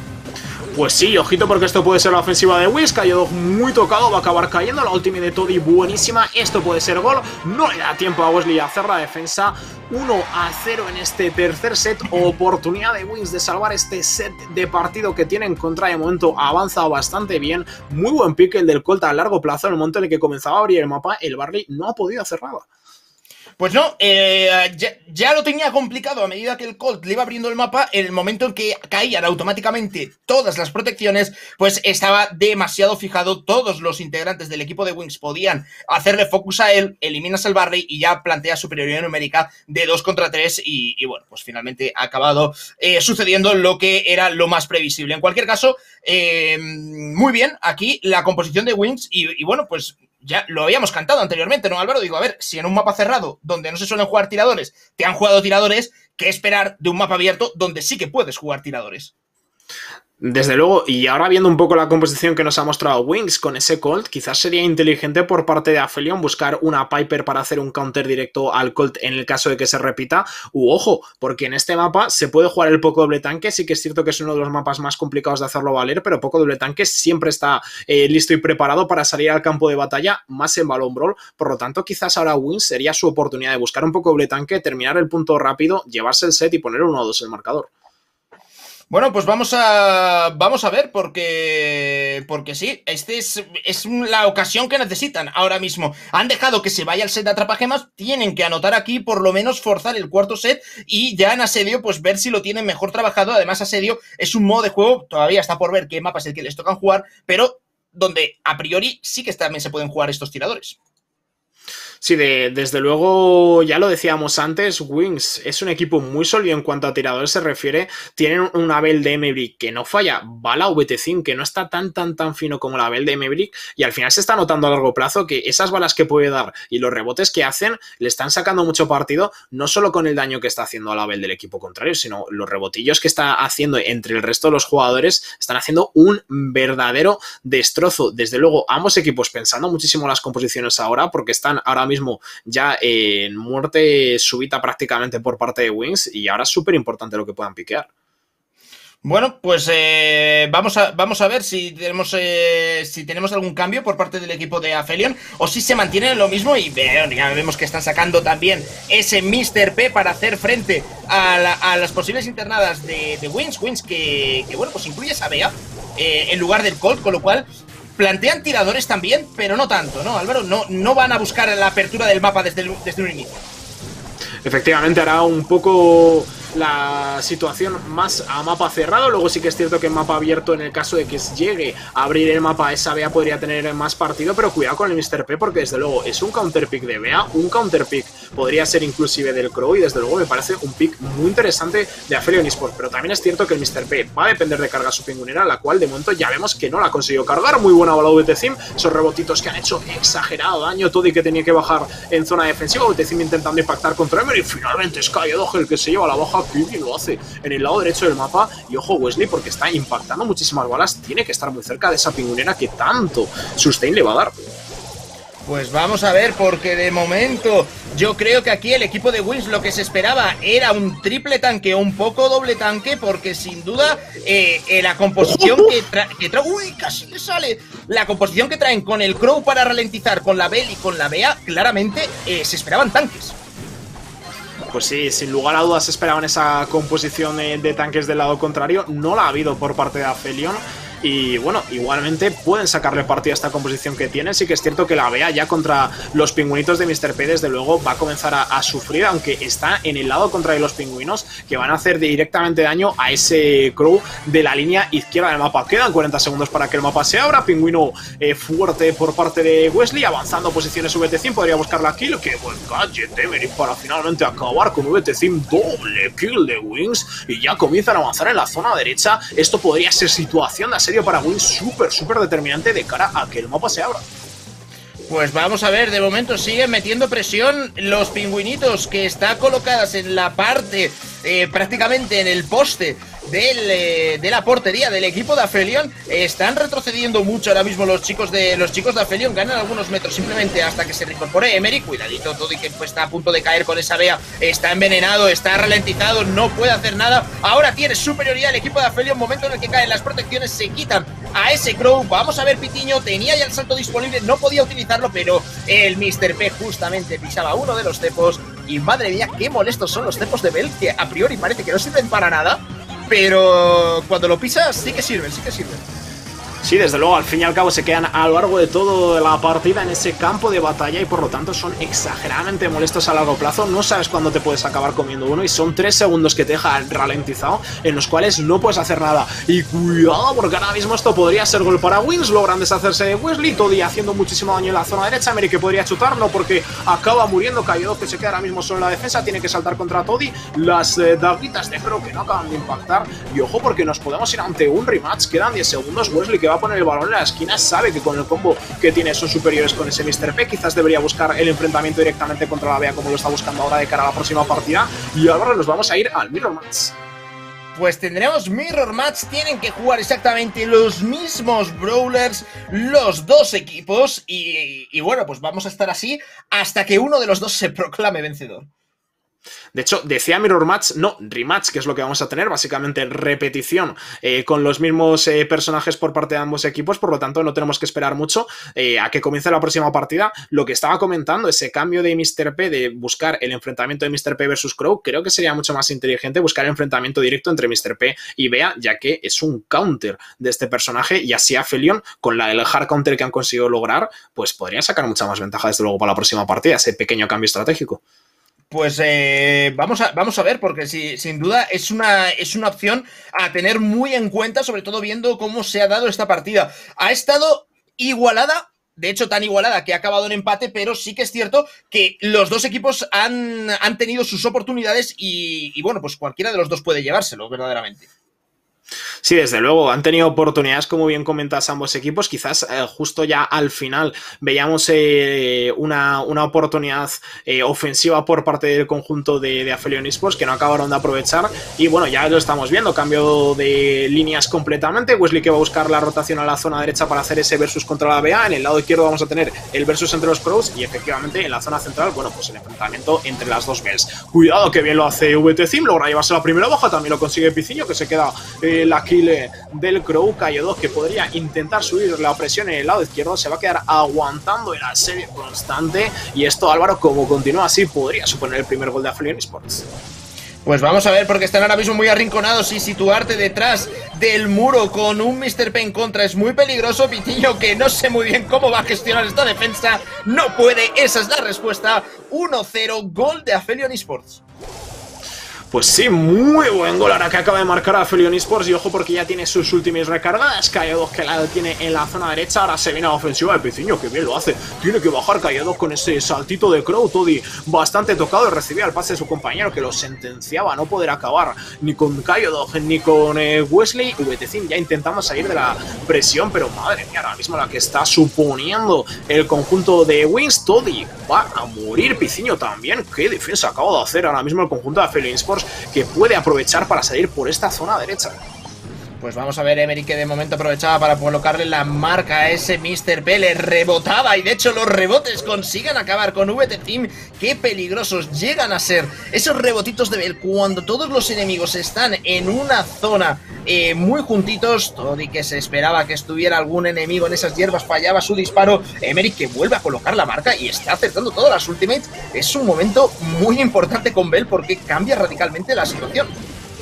Pues sí, ojito porque esto puede ser la ofensiva de Wings. Kaio Dog muy tocado, va a acabar cayendo. La ultimate de Toddy buenísima, esto puede ser gol. No le da tiempo a Wesley a hacer la defensa. uno a cero en este tercer set. Oportunidad de Wings de salvar este set de partido que tiene en contra. De momento avanza bastante bien. Muy buen pick el del Colt a largo plazo. En el momento en el que comenzaba a abrir el mapa, el Barley no ha podido hacer nada. Pues no, eh, ya, ya lo tenía complicado a medida que el Colt le iba abriendo el mapa. En el momento en que caían automáticamente todas las protecciones, pues estaba demasiado fijado. Todos los integrantes del equipo de Wings podían hacerle focus a él, eliminas el Barley y ya plantea superioridad numérica de dos contra tres. Y, y bueno, pues finalmente ha acabado eh, sucediendo lo que era lo más previsible. En cualquier caso, eh, muy bien aquí la composición de Wings y, y bueno, pues ya lo habíamos cantado anteriormente, ¿no, Álvaro? Digo, a ver, si en un mapa cerrado, donde no se suelen jugar tiradores, te han jugado tiradores, ¿qué esperar de un mapa abierto donde sí que puedes jugar tiradores? Desde luego, y ahora viendo un poco la composición que nos ha mostrado Wings con ese Colt, quizás sería inteligente por parte de Aphelion buscar una Piper para hacer un counter directo al Colt en el caso de que se repita, u ojo, porque en este mapa se puede jugar el poco doble tanque, sí que es cierto que es uno de los mapas más complicados de hacerlo valer, pero poco doble tanque siempre está eh, listo y preparado para salir al campo de batalla, más en Balón Brawl, por lo tanto quizás ahora Wings sería su oportunidad de buscar un poco doble tanque, terminar el punto rápido, llevarse el set y poner uno a dos el marcador. Bueno, pues vamos a vamos a ver, porque porque sí, este es, es la ocasión que necesitan ahora mismo. Han dejado que se vaya el set de atrapagemas, tienen que anotar aquí, por lo menos forzar el cuarto set y ya en asedio, pues ver si lo tienen mejor trabajado. Además, asedio es un modo de juego, todavía está por ver qué mapa es el que les tocan jugar, pero donde a priori sí que también se pueden jugar estos tiradores. Sí, de, desde luego, ya lo decíamos antes, Wings es un equipo muy sólido en cuanto a tiradores se refiere. Tienen una build de Embrick que no falla, va la V T cinco que no está tan tan tan fino como la build de Embrick y al final se está notando a largo plazo que esas balas que puede dar y los rebotes que hacen le están sacando mucho partido, no solo con el daño que está haciendo a la build del equipo contrario, sino los rebotillos que está haciendo entre el resto de los jugadores están haciendo un verdadero destrozo. Desde luego, ambos equipos pensando muchísimo en las composiciones ahora porque están ahora mismo ya en muerte súbita prácticamente por parte de Wings y ahora es súper importante lo que puedan piquear. Bueno, pues eh, vamos, a, vamos a ver si tenemos eh, si tenemos algún cambio por parte del equipo de Aphelion o si se mantienen lo mismo y eh, ya vemos que están sacando también ese míster P para hacer frente a, la, a las posibles internadas de, de Wings, Wings que, que bueno, pues incluye esa Bea eh, en lugar del Colt, con lo cual plantean tiradores también, pero no tanto, ¿no, Álvaro? No, no van a buscar la apertura del mapa desde, el, desde un inicio. Efectivamente, hará un poco la situación más a mapa cerrado. Luego sí que es cierto que en mapa abierto, en el caso de que llegue a abrir el mapa, esa Bea podría tener más partido, pero cuidado con el míster P porque desde luego es un counter pick de Bea, un counter pick podría ser inclusive del Crow y desde luego me parece un pick muy interesante de Aphelion Esports, pero también es cierto que el míster P va a depender de cargar su pingüinera, la cual de momento ya vemos que no la ha conseguido cargar. Muy buena bola V T Sim, esos rebotitos que han hecho exagerado daño, todo y que tenía que bajar en zona defensiva, V T Sim intentando impactar contra Emery y finalmente Sky Dogel que se lleva la baja, que bien lo hace en el lado derecho del mapa. Y ojo Wesley porque está impactando muchísimas balas, tiene que estar muy cerca de esa pingüinera que tanto sustain le va a dar. Pues vamos a ver, porque de momento yo creo que aquí el equipo de Wings lo que se esperaba era un triple tanque o un poco doble tanque, porque sin duda eh, eh, la composición que, tra que trae... ¡Uy, casi le sale! La composición que traen con el Crow para ralentizar, con la Bell y con la Bea, claramente eh, se esperaban tanques. Pues sí, sin lugar a dudas esperaban esa composición de, de tanques del lado contrario, no la ha habido por parte de Aphelion. Y bueno, igualmente pueden sacarle partido a esta composición que tienen. Sí que es cierto que la Bea ya contra los pingüinitos de míster P desde luego va a comenzar a, a sufrir, aunque está en el lado contrario de los pingüinos que van a hacer directamente daño a ese Crow de la línea izquierda del mapa. Quedan cuarenta segundos para que el mapa se abra. Pingüino eh, fuerte por parte de Wesley, avanzando posiciones V T cinco, podría buscar la kill. Qué buen gadget Emerick para finalmente acabar con V T cinco, doble kill de Wings y ya comienzan a avanzar en la zona derecha. Esto podría ser situación de para Wings súper, súper determinante de cara a que el mapa se abra. Pues vamos a ver, de momento siguen metiendo presión los pingüinitos que están colocadas en la parte, eh, prácticamente en el poste del, eh, de la portería del equipo de Aphelion. Están retrocediendo mucho ahora mismo los chicos de los chicos de Aphelion, ganan algunos metros simplemente hasta que se reincorpore Emery. Cuidadito, todo y que pues, está a punto de caer con esa Bea, está envenenado, está ralentizado, no puede hacer nada. Ahora tiene superioridad el equipo de Aphelion, momento en el que caen las protecciones, se quitan a ese Crow. Vamos a ver, Pitiño tenía ya el salto disponible, no podía utilizarlo, pero el míster P justamente pisaba uno de los cepos y madre mía, qué molestos son los cepos de Bell, que a priori parece que no sirven para nada, pero cuando lo pisas sí que sirven, sí que sirven. Sí, desde luego, al fin y al cabo se quedan a lo largo de toda la partida en ese campo de batalla y por lo tanto son exageradamente molestos a largo plazo. No sabes cuándo te puedes acabar comiendo uno y son tres segundos que te deja ralentizado en los cuales no puedes hacer nada. Y cuidado, porque ahora mismo esto podría ser gol para Wings. Logran deshacerse de Wesley, Toddy haciendo muchísimo daño en la zona derecha. Mary que podría chutar, no, porque acaba muriendo. Cayo que se queda ahora mismo solo en la defensa, tiene que saltar contra Toddy. Las eh, daguitas de Crow que no acaban de impactar. Y ojo, porque nos podemos ir ante un rematch. Quedan diez segundos. Wesley que va a poner el balón en la esquina, sabe que con el combo que tiene son superiores con ese míster P. Quizás debería buscar el enfrentamiento directamente contra la Bea como lo está buscando ahora de cara a la próxima partida. Y ahora nos vamos a ir al Mirror Match. Pues tendremos Mirror Match, tienen que jugar exactamente los mismos brawlers, los dos equipos, y, y bueno, pues vamos a estar así hasta que uno de los dos se proclame vencedor. De hecho, decía Mirror Match, no, Rematch, que es lo que vamos a tener, básicamente repetición eh, con los mismos eh, personajes por parte de ambos equipos, por lo tanto no tenemos que esperar mucho eh, a que comience la próxima partida. Lo que estaba comentando, ese cambio de míster P, de buscar el enfrentamiento de míster P versus Crow, creo que sería mucho más inteligente buscar el enfrentamiento directo entre míster P y Bea, ya que es un counter de este personaje y así Aphelion, con la, el hard counter que han conseguido lograr, pues podría sacar mucha más ventaja desde luego para la próxima partida, ese pequeño cambio estratégico. Pues eh, vamos, a, vamos a ver, porque sí, sin duda es una, es una opción a tener muy en cuenta, sobre todo viendo cómo se ha dado esta partida. Ha estado igualada, de hecho tan igualada que ha acabado en empate, pero sí que es cierto que los dos equipos han, han tenido sus oportunidades y, y bueno, pues cualquiera de los dos puede llevárselo, verdaderamente. Sí, desde luego, han tenido oportunidades, como bien comentas, ambos equipos. Quizás eh, justo ya al final veíamos eh, una, una oportunidad eh, ofensiva por parte del conjunto de, de Aphelion Esports que no acabaron de aprovechar. Y bueno, ya lo estamos viendo, cambio de líneas completamente. Wesley que va a buscar la rotación a la zona derecha para hacer ese versus contra la Bea. En el lado izquierdo vamos a tener el versus entre los Crows y efectivamente en la zona central, bueno, pues el enfrentamiento entre las dos Bells. Cuidado que bien lo hace V T Zim, logra llevarse la primera baja, también lo consigue Piciño que se queda... Eh, la kill del Crow. Cayo dos que podría intentar subir la presión en el lado izquierdo, se va a quedar aguantando el asedio constante y esto, Álvaro, como continúa así, podría suponer el primer gol de Aphelion Esports. Pues vamos a ver, porque están ahora mismo muy arrinconados y situarte detrás del muro con un míster P en contra es muy peligroso. Pitiño, que no sé muy bien cómo va a gestionar esta defensa, no puede, esa es la respuesta. uno cero, gol de Aphelion Esports. Pues sí, muy buen gol ahora que acaba de marcar a Aphelion Esports y ojo porque ya tiene sus últimas recargadas. Cayo dos que la tiene en la zona derecha, ahora se viene a la ofensiva de Piciño, que bien lo hace. Tiene que bajar Cayo dos con ese saltito de Crow, Toddy bastante tocado y recibía el pase de su compañero que lo sentenciaba a no poder acabar ni con Cayo dos ni con eh, Wesley. V T Zim ya intentando salir de la presión, pero madre mía, ahora mismo la que está suponiendo el conjunto de Wings. Toddy va a morir, Piciño también. Qué defensa acaba de hacer ahora mismo el conjunto de Aphelion Esports, que puede aprovechar para salir por esta zona derecha. Pues vamos a ver, Emery que de momento aprovechaba para colocarle la marca a ese míster P, le rebotaba y de hecho los rebotes consiguen acabar con V T Zim. Qué peligrosos llegan a ser esos rebotitos de Bell cuando todos los enemigos están en una zona eh, muy juntitos. Toddy que se esperaba que estuviera algún enemigo en esas hierbas, fallaba su disparo. Emery que vuelve a colocar la marca y está acertando todas las ultimates. Es un momento muy importante con Bell porque cambia radicalmente la situación.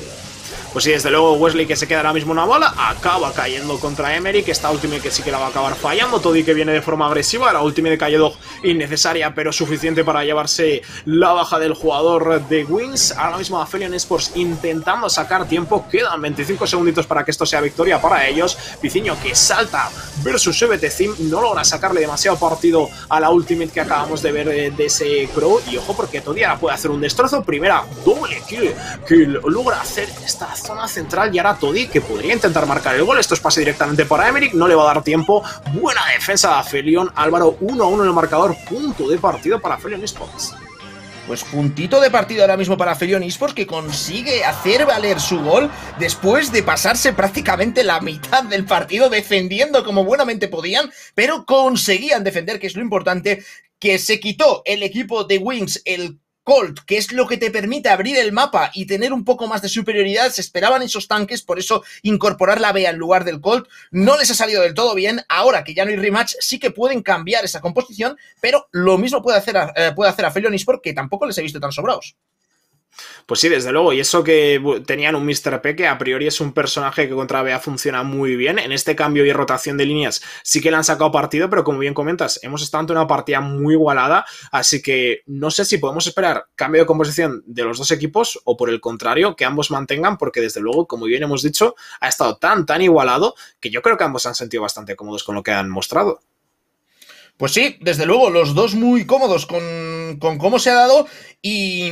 Pues sí, desde luego Wesley que se queda ahora mismo una bala, acaba cayendo contra Emery, que esta ultimate que sí que la va a acabar fallando. Toddy que viene de forma agresiva, la ultimate de Cayo dos innecesaria pero suficiente para llevarse la baja del jugador de Wings. Ahora mismo Aphelion Esports intentando sacar tiempo, quedan veinticinco segunditos para que esto sea victoria para ellos. Piciño que salta versus V T Zim, no logra sacarle demasiado partido a la ultimate que acabamos de ver de, de ese Crow y ojo porque Toddy ahora puede hacer un destrozo, primera doble kill que logra hacer esta zona central y ahora Toddy que podría intentar marcar el gol. Esto es pase directamente para Emerick, no le va a dar tiempo. Buena defensa de Aphelion. Álvaro, uno a uno en el marcador, punto de partido para Aphelion Esports. Pues puntito de partido ahora mismo para Aphelion Esports, que consigue hacer valer su gol después de pasarse prácticamente la mitad del partido defendiendo como buenamente podían, pero conseguían defender, que es lo importante, que se quitó el equipo de Wings el Colt, que es lo que te permite abrir el mapa y tener un poco más de superioridad. Se esperaban esos tanques, por eso incorporar la Bea en lugar del Colt no les ha salido del todo bien. Ahora que ya no hay rematch, sí que pueden cambiar esa composición, pero lo mismo puede hacer, eh, puede hacer Aphelion Esports, que tampoco les he visto tan sobrados. Pues sí, desde luego, y eso que tenían un míster P que a priori es un personaje que contra B A funciona muy bien, en este cambio y rotación de líneas sí que le han sacado partido, pero como bien comentas, hemos estado ante una partida muy igualada, así que no sé si podemos esperar cambio de composición de los dos equipos o por el contrario, que ambos mantengan, porque desde luego, como bien hemos dicho, ha estado tan, tan igualado que yo creo que ambos se han sentido bastante cómodos con lo que han mostrado. Pues sí, desde luego, los dos muy cómodos con, con cómo se ha dado y...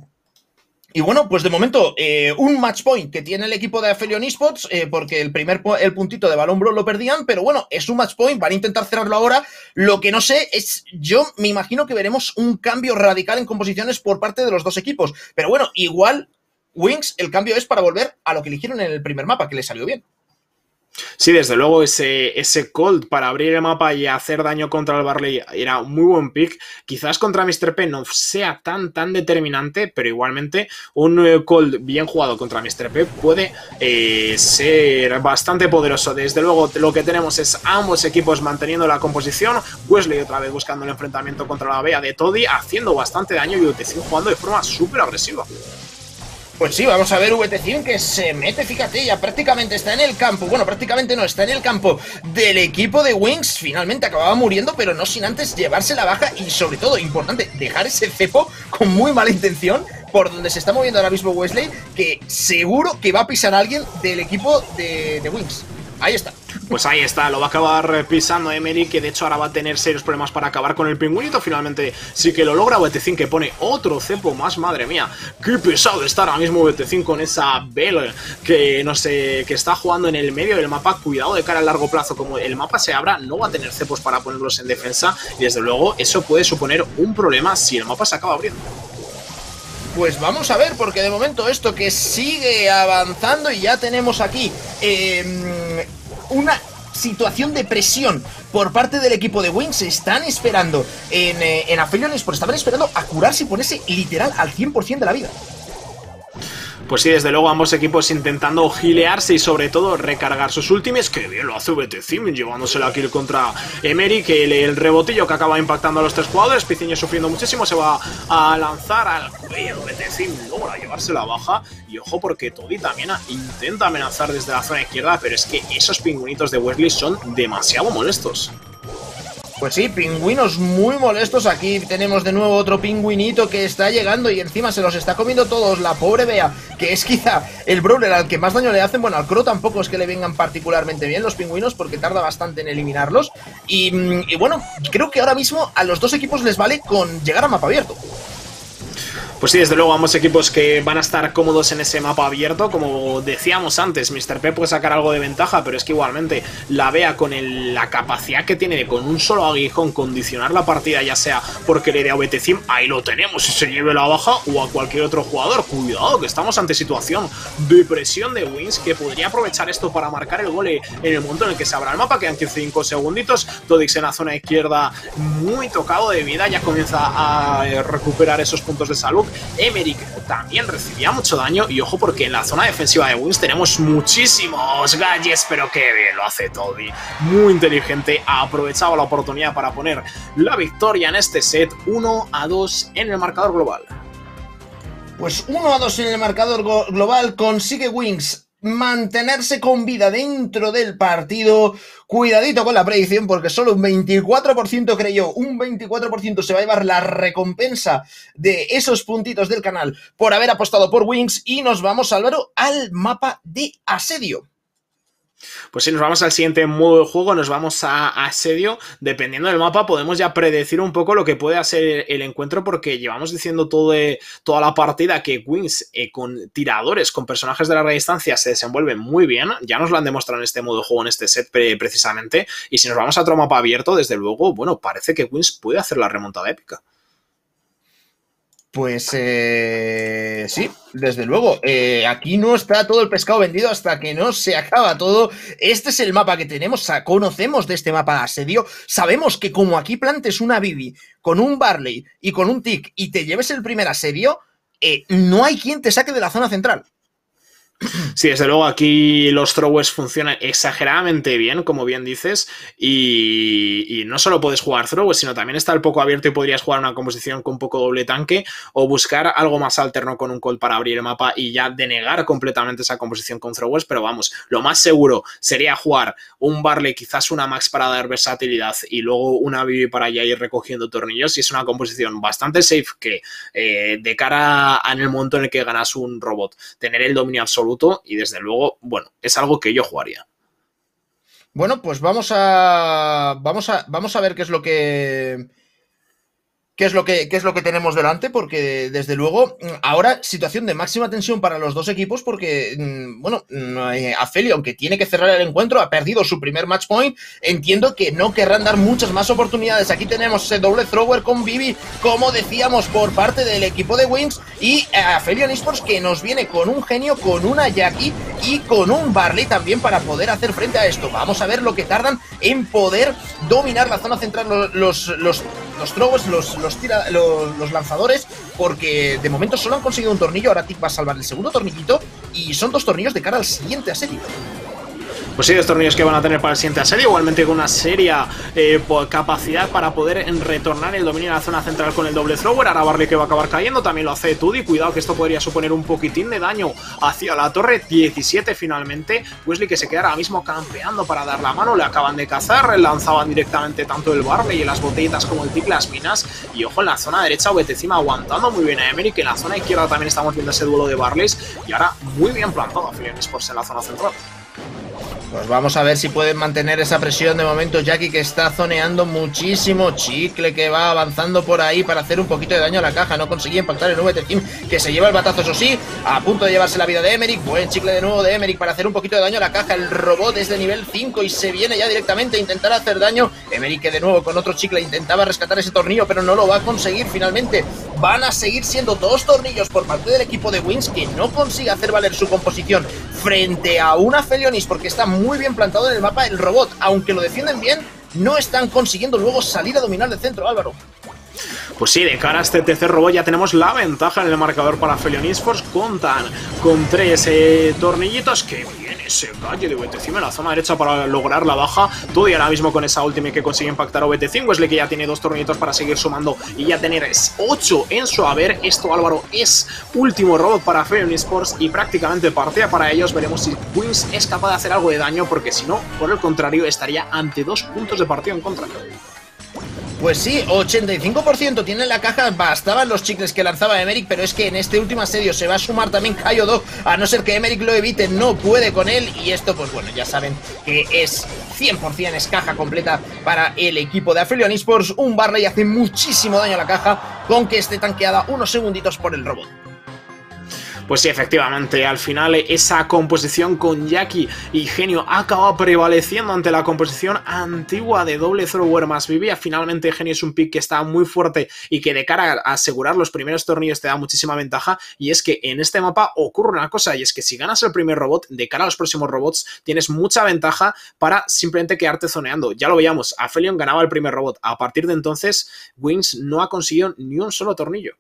Y bueno, pues de momento, eh, un match point que tiene el equipo de Aphelion Esports, eh, porque el primer el puntito de Balón Bro lo perdían, pero bueno, es un match point, van a intentar cerrarlo ahora. Lo que no sé es, yo me imagino que veremos un cambio radical en composiciones por parte de los dos equipos. Pero bueno, igual, Wings, el cambio es para volver a lo que eligieron en el primer mapa, que le salió bien. Sí, desde luego ese, ese Cold para abrir el mapa y hacer daño contra el Barley era un muy buen pick. Quizás contra míster P no sea tan tan determinante, pero igualmente un eh, Cold bien jugado contra míster P puede eh, ser bastante poderoso. Desde luego lo que tenemos es ambos equipos manteniendo la composición. Wesley otra vez buscando el enfrentamiento contra la B A de Toddy, haciendo bastante daño y U T C jugando de forma súper agresiva. Pues sí, vamos a ver V T Sim que se mete, fíjate, ya prácticamente está en el campo, bueno, prácticamente no, está en el campo del equipo de Wings, finalmente acababa muriendo, pero no sin antes llevarse la baja y sobre todo, importante, dejar ese cepo con muy mala intención por donde se está moviendo ahora mismo Wesley, que seguro que va a pisar a alguien del equipo de, de Wings. Ahí está. Pues ahí está, lo va a acabar pisando Emery, que de hecho ahora va a tener serios problemas para acabar con el pingüinito. Finalmente sí que lo logra. Betecín que pone otro cepo más, madre mía. Qué pesado está ahora mismo Betecín con esa Bell que no sé, que está jugando en el medio del mapa. Cuidado de cara a largo plazo, como el mapa se abra, no va a tener cepos para ponerlos en defensa. Y desde luego eso puede suponer un problema si el mapa se acaba abriendo. Pues vamos a ver, porque de momento esto que sigue avanzando y ya tenemos aquí eh, una situación de presión por parte del equipo de Wings. Están esperando en, eh, en Aphelion Esports, estaban esperando a curarse y ponerse literal al cien por cien de la vida. Pues sí, desde luego ambos equipos intentando gilearse y sobre todo recargar sus últimes. Que bien lo hace Betecim, llevándose la kill contra Emery, que el, el rebotillo que acaba impactando a los tres jugadores. Piciño sufriendo muchísimo, se va a lanzar al cuello. Betecim logra llevarse la baja. Y ojo porque Toddy también intenta amenazar desde la zona izquierda, pero es que esos pingüinitos de Wesley son demasiado molestos. Pues sí, pingüinos muy molestos. Aquí tenemos de nuevo otro pingüinito que está llegando y encima se los está comiendo todos. La pobre Bea, que es quizá el brawler al que más daño le hacen. Bueno, al Crow tampoco es que le vengan particularmente bien los pingüinos, porque tarda bastante en eliminarlos. Y, y bueno, creo que ahora mismo a los dos equipos les vale con llegar a mapa abierto. Pues sí, desde luego ambos equipos que van a estar cómodos en ese mapa abierto. Como decíamos antes, míster P puede sacar algo de ventaja, pero es que igualmente la B A con el, la capacidad que tiene de con un solo aguijón condicionar la partida, ya sea porque le dé a Betecim, ahí lo tenemos, y se lleve la baja, o a cualquier otro jugador. Cuidado, que estamos ante situación de presión de Wings, que podría aprovechar esto para marcar el gol en el momento en el que se abra el mapa. Quedan quince segunditos, Todix en la zona izquierda muy tocado de vida, ya comienza a recuperar esos puntos de salud. Emerick también recibía mucho daño y ojo porque en la zona defensiva de Wings tenemos muchísimos gadgets, pero qué bien lo hace Toddy, muy inteligente, ha aprovechado la oportunidad para poner la victoria en este set. Uno a dos en el marcador global. Pues uno a dos en el marcador global, consigue Wings mantenerse con vida dentro del partido. Cuidadito con la predicción porque solo un veinticuatro por ciento creyó, un veinticuatro por ciento se va a llevar la recompensa de esos puntitos del canal por haber apostado por Wings. Y nos vamos, Álvaro, al mapa de asedio. Pues si nos vamos al siguiente modo de juego, nos vamos a asedio. Dependiendo del mapa podemos ya predecir un poco lo que puede hacer el encuentro, porque llevamos diciendo todo de, toda la partida que Wings eh, con tiradores, con personajes de larga distancia se desenvuelven muy bien. Ya nos lo han demostrado en este modo de juego, en este set pre precisamente. Y si nos vamos a otro mapa abierto, desde luego, bueno, parece que Wings puede hacer la remontada épica. Pues eh, sí, desde luego, eh, aquí no está todo el pescado vendido hasta que no se acaba todo. Este es el mapa que tenemos, conocemos de este mapa de asedio, sabemos que como aquí plantes una Bibi con un Barley y con un Tick y te lleves el primer asedio, eh, no hay quien te saque de la zona central. Sí, desde luego aquí los throwers funcionan exageradamente bien, como bien dices, y, y no solo puedes jugar throwers, sino también está el poco abierto y podrías jugar una composición con poco doble tanque o buscar algo más alterno con un Colt para abrir el mapa y ya denegar completamente esa composición con throwers, pero vamos, lo más seguro sería jugar un Barley, quizás una Max para dar versatilidad y luego una Bibi para ya ir recogiendo tornillos, y es una composición bastante safe que eh, de cara a en el momento en el que ganas un robot, tener el dominio absoluto. Y desde luego, bueno, es algo que yo jugaría. Bueno, pues vamos a. Vamos a. Vamos a ver qué es lo que. ¿Qué es, lo que, ¿Qué es lo que tenemos delante? Porque, desde luego, ahora situación de máxima tensión para los dos equipos porque, bueno, Aphelion, aunque tiene que cerrar el encuentro, ha perdido su primer match point. Entiendo que no querrán dar muchas más oportunidades. Aquí tenemos ese doble thrower con Bibi, como decíamos, por parte del equipo de Wings, y Aphelion Esports, que nos viene con un genio, con una Jackie y con un Barley también para poder hacer frente a esto. Vamos a ver lo que tardan en poder dominar la zona central los, los, los, los throwers, los Los, tira, los, los lanzadores, porque de momento solo han conseguido un tornillo. Ahora Tick va a salvar el segundo tornillito y son dos tornillos de cara al siguiente asedio. Pues sí, dos tornillos que van a tener para el siguiente asedio, igualmente con una seria eh, capacidad para poder retornar el dominio de la zona central con el doble thrower. Ahora Barley que va a acabar cayendo, también lo hace Tudi. Cuidado que esto podría suponer un poquitín de daño hacia la torre. diecisiete finalmente. Wesley que se queda ahora mismo campeando para dar la mano, le acaban de cazar, lanzaban directamente tanto el Barley y las botellitas como el Tick, las minas. Y ojo, en la zona derecha O B T encima aguantando muy bien a Emery, que en la zona izquierda también estamos viendo ese duelo de Barleys. Y ahora muy bien plantado Aphelion Esports en la zona central. Pues vamos a ver si pueden mantener esa presión. De momento Jackie que está zoneando muchísimo. Chicle que va avanzando por ahí para hacer un poquito de daño a la caja. No consigue impactar el V T Team, que se lleva el batazo, eso sí, a punto de llevarse la vida de Emerick. Buen chicle de nuevo de Emerick para hacer un poquito de daño a la caja. El robot es de nivel cinco y se viene ya directamente a intentar hacer daño. Emerick que de nuevo con otro chicle intentaba rescatar ese tornillo, pero no lo va a conseguir finalmente. Van a seguir siendo dos tornillos por parte del equipo de Wings, que no consigue hacer valer su composición frente a una Felionis, porque está muy bien plantado en el mapa el robot. Aunque lo defienden bien, no están consiguiendo luego salir a dominar el centro, Álvaro. Pues sí, de cara a este tercer robot ya tenemos la ventaja en el marcador para Aphelion Esports. Contan con tres eh, tornillitos. Que viene ese galle de O B T cinco en la zona derecha para lograr la baja. Todo y ahora mismo con esa ultimate que consigue impactar a O B T cinco. Wesley que ya tiene dos tornillitos para seguir sumando y ya tener ocho en su haber. Esto, Álvaro, es último robot para Aphelion Esports y prácticamente partida para ellos. Veremos si Wings es capaz de hacer algo de daño, porque si no, por el contrario, estaría ante dos puntos de partido en contra. Pues sí, ochenta y cinco por ciento tiene en la caja. Bastaban los chicles que lanzaba Emerick, pero es que en este último asedio se va a sumar también Kaiodo. A no ser que Emerick lo evite, no puede con él. Y esto, pues bueno, ya saben que es cien por cien es caja completa para el equipo de Aphelion Esports. Un Barley hace muchísimo daño a la caja con que esté tanqueada unos segunditos por el robot. Pues sí, efectivamente, al final esa composición con Jackie y Genio acaba prevaleciendo ante la composición antigua de doble thrower más Bibi. Finalmente Genio es un pick que está muy fuerte y que de cara a asegurar los primeros tornillos te da muchísima ventaja, y es que en este mapa ocurre una cosa, y es que si ganas el primer robot, de cara a los próximos robots tienes mucha ventaja para simplemente quedarte zoneando. Ya lo veíamos, Aphelion ganaba el primer robot, a partir de entonces Wings no ha conseguido ni un solo tornillo.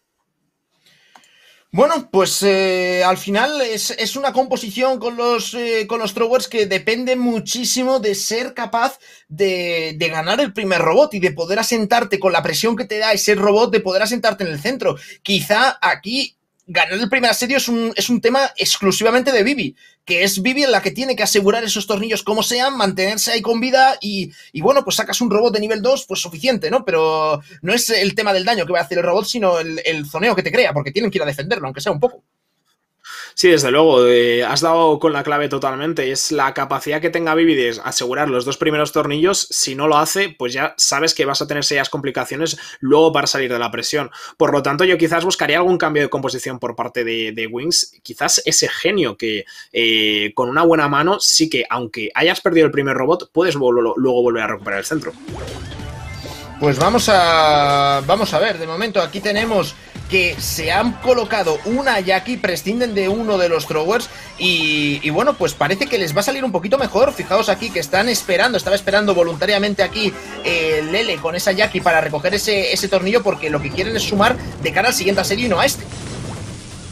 Bueno, pues eh, al final es, es una composición con los, eh, con los throwers que depende muchísimo de ser capaz de, de ganar el primer robot y de poder asentarte con la presión que te da ese robot, de poder asentarte en el centro. Quizá aquí ganar el primer asedio es un, es un tema exclusivamente de Bibi, que es Bibi en la que tiene que asegurar esos tornillos como sean, mantenerse ahí con vida y, y bueno, pues sacas un robot de nivel dos, pues suficiente, ¿no? Pero no es el tema del daño que va a hacer el robot, sino el, el zoneo que te crea, porque tienen que ir a defenderlo, aunque sea un poco. Sí, desde luego, eh, has dado con la clave totalmente. Es la capacidad que tenga Bibi de asegurar los dos primeros tornillos. Si no lo hace, pues ya sabes que vas a tener serias complicaciones luego para salir de la presión. Por lo tanto, yo quizás buscaría algún cambio de composición por parte de, de Wings. Quizás ese genio que eh, con una buena mano sí que, aunque hayas perdido el primer robot, puedes luego, luego volver a recuperar el centro. Pues vamos a, vamos a ver, de momento aquí tenemos que se han colocado una Jackie, prescinden de uno de los throwers y, y bueno, pues parece que les va a salir un poquito mejor. Fijaos aquí que están esperando, estaba esperando voluntariamente aquí eh, Lele con esa Jackie para recoger ese, ese tornillo, porque lo que quieren es sumar de cara al siguiente asedio y no a este.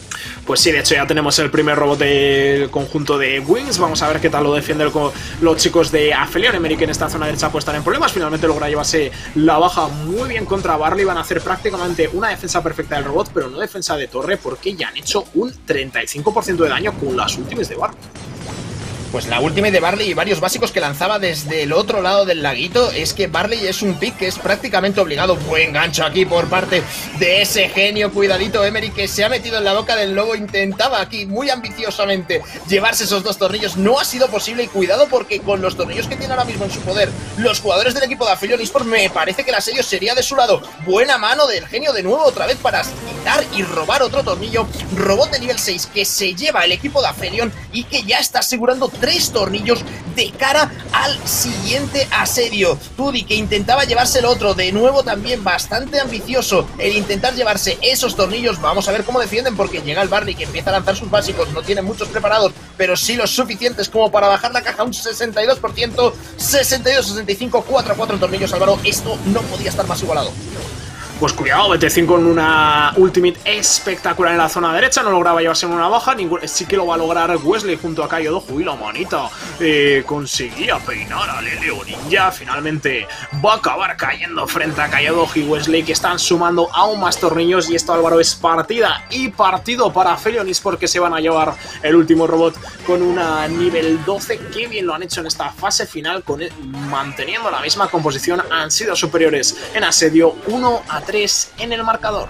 Pues sí, de hecho ya tenemos el primer robot del conjunto de Wings. Vamos a ver qué tal lo defienden los chicos de Aphelion. Emeric en esta zona derecha puede estar en problemas. Finalmente logra llevarse la baja muy bien contra Barley. Van a hacer prácticamente una defensa perfecta del robot, pero no defensa de torre, porque ya han hecho un treinta y cinco por ciento de daño con las últimas de Barley. Pues la última de Barley y varios básicos que lanzaba desde el otro lado del laguito. Es que Barley es un pick que es prácticamente obligado. Buen gancho aquí por parte de ese genio. Cuidadito Emeric, que se ha metido en la boca del lobo. Intentaba aquí muy ambiciosamente llevarse esos dos tornillos. No ha sido posible, y cuidado porque con los tornillos que tiene ahora mismo en su poder los jugadores del equipo de Aphelion Esports, me parece que el asedio sería de su lado. Buena mano del genio de nuevo otra vez para quitar y robar otro tornillo. Robot de nivel seis que se lleva el equipo de Aphelion y que ya está asegurando tres tornillos de cara al siguiente asedio. Tudi, que intentaba llevarse el otro, de nuevo también bastante ambicioso el intentar llevarse esos tornillos. Vamos a ver cómo defienden, porque llega el Barley que empieza a lanzar sus básicos. No tienen muchos preparados, pero sí los suficientes como para bajar la caja un sesenta y dos por ciento. sesenta y dos sesenta y cinco, cuatro a cuatro tornillos, Álvaro. Esto no podía estar más igualado. Pues cuidado, B T cinco con una ultimate espectacular en la zona derecha. No lograba llevarse en una baja. Ningún, sí que lo va a lograr Wesley junto a Kaiodoju. Y la manita eh, conseguía peinar a Leleo Ninja. Finalmente va a acabar cayendo frente a Kaiodoju y Wesley, que están sumando aún más tornillos. Y esto, Álvaro, es partida y partido para Aphelion Esports, que se van a llevar el último robot con una nivel doce. Qué bien lo han hecho en esta fase final, con él, manteniendo la misma composición. Han sido superiores en asedio uno a tres en el marcador.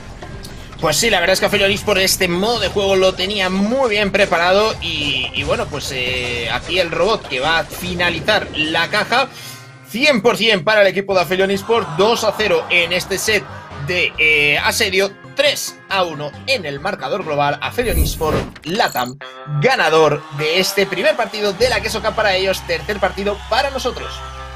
Pues sí, la verdad es que Aphelion Esports este modo de juego lo tenía muy bien preparado. Y, y bueno, pues eh, aquí el robot que va a finalizar la caja cien por cien para el equipo de Aphelion Esports. Dos a cero en este set de eh, asedio, tres a uno en el marcador global. Aphelion Esports Latam, ganador de este primer partido de la Queso Cup para ellos, tercer partido para nosotros.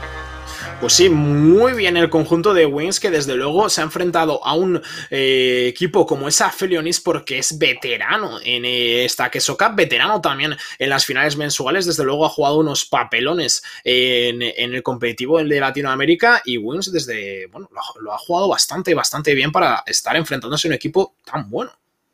Pues sí, muy bien el conjunto de Wings, que desde luego se ha enfrentado a un eh, equipo como es Aphelion Esports, que es veterano en eh, esta Queso Cup, veterano también en las finales mensuales. Desde luego ha jugado unos papelones en, en el competitivo de Latinoamérica, y Wings desde, bueno, lo ha, lo ha jugado bastante, bastante bien para estar enfrentándose a un equipo tan bueno.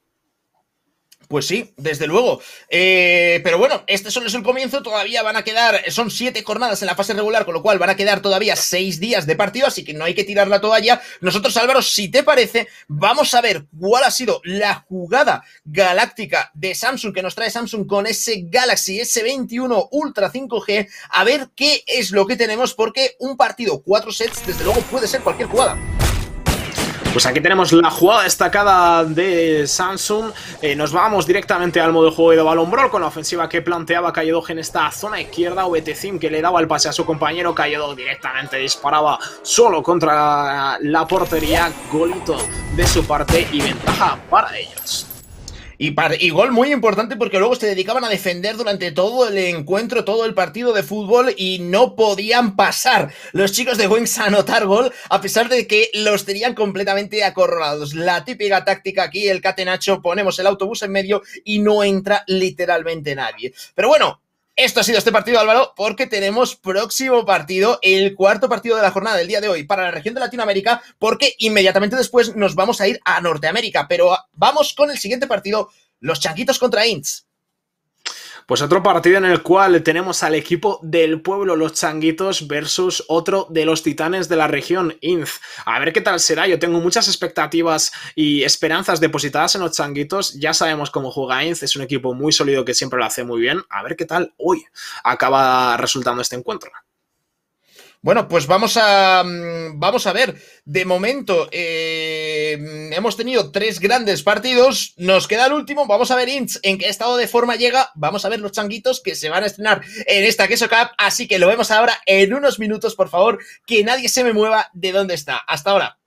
Pues sí, desde luego. Eh, pero bueno, este solo es el comienzo. Todavía van a quedar, son siete jornadas en la fase regular, con lo cual van a quedar todavía seis días de partido, así que no hay que tirar la toalla. Nosotros, Álvaro, si te parece, vamos a ver cuál ha sido la jugada galáctica de Samsung que nos trae Samsung con ese Galaxy S veintiuno Ultra cinco G. A ver qué es lo que tenemos, porque un partido, cuatro sets, desde luego puede ser cualquier jugada. Pues aquí tenemos la jugada destacada de Samsung. Eh, nos vamos directamente al modo de juego de Balón Brawl con la ofensiva que planteaba Kaiodoju en esta zona izquierda. B T cinco que le daba el pase a su compañero. Kaiodoju directamente disparaba solo contra la portería. Golito de su parte y ventaja para ellos. Y, para, y gol muy importante, porque luego se dedicaban a defender durante todo el encuentro, todo el partido de fútbol, y no podían pasar los chicos de Wings a anotar gol, a pesar de que los tenían completamente acorralados. La típica táctica aquí, el catenacho, ponemos el autobús en medio y no entra literalmente nadie. Pero bueno, esto ha sido este partido, Álvaro, porque tenemos próximo partido, el cuarto partido de la jornada del día de hoy para la región de Latinoamérica, porque inmediatamente después nos vamos a ir a Norteamérica. Pero vamos con el siguiente partido, los Changuitos contra Ints. Pues otro partido en el cual tenemos al equipo del pueblo, los Changuitos, versus otro de los titanes de la región, Inz. A ver qué tal será. Yo tengo muchas expectativas y esperanzas depositadas en los Changuitos. Ya sabemos cómo juega Inz, es un equipo muy sólido que siempre lo hace muy bien. A ver qué tal hoy acaba resultando este encuentro. Bueno, pues vamos a, vamos a ver. De momento eh, hemos tenido tres grandes partidos. Nos queda el último. Vamos a ver Ints en qué estado de forma llega. Vamos a ver los Changuitos que se van a estrenar en esta Queso Cup. Así que lo vemos ahora en unos minutos, por favor. Que nadie se me mueva de donde está. Hasta ahora.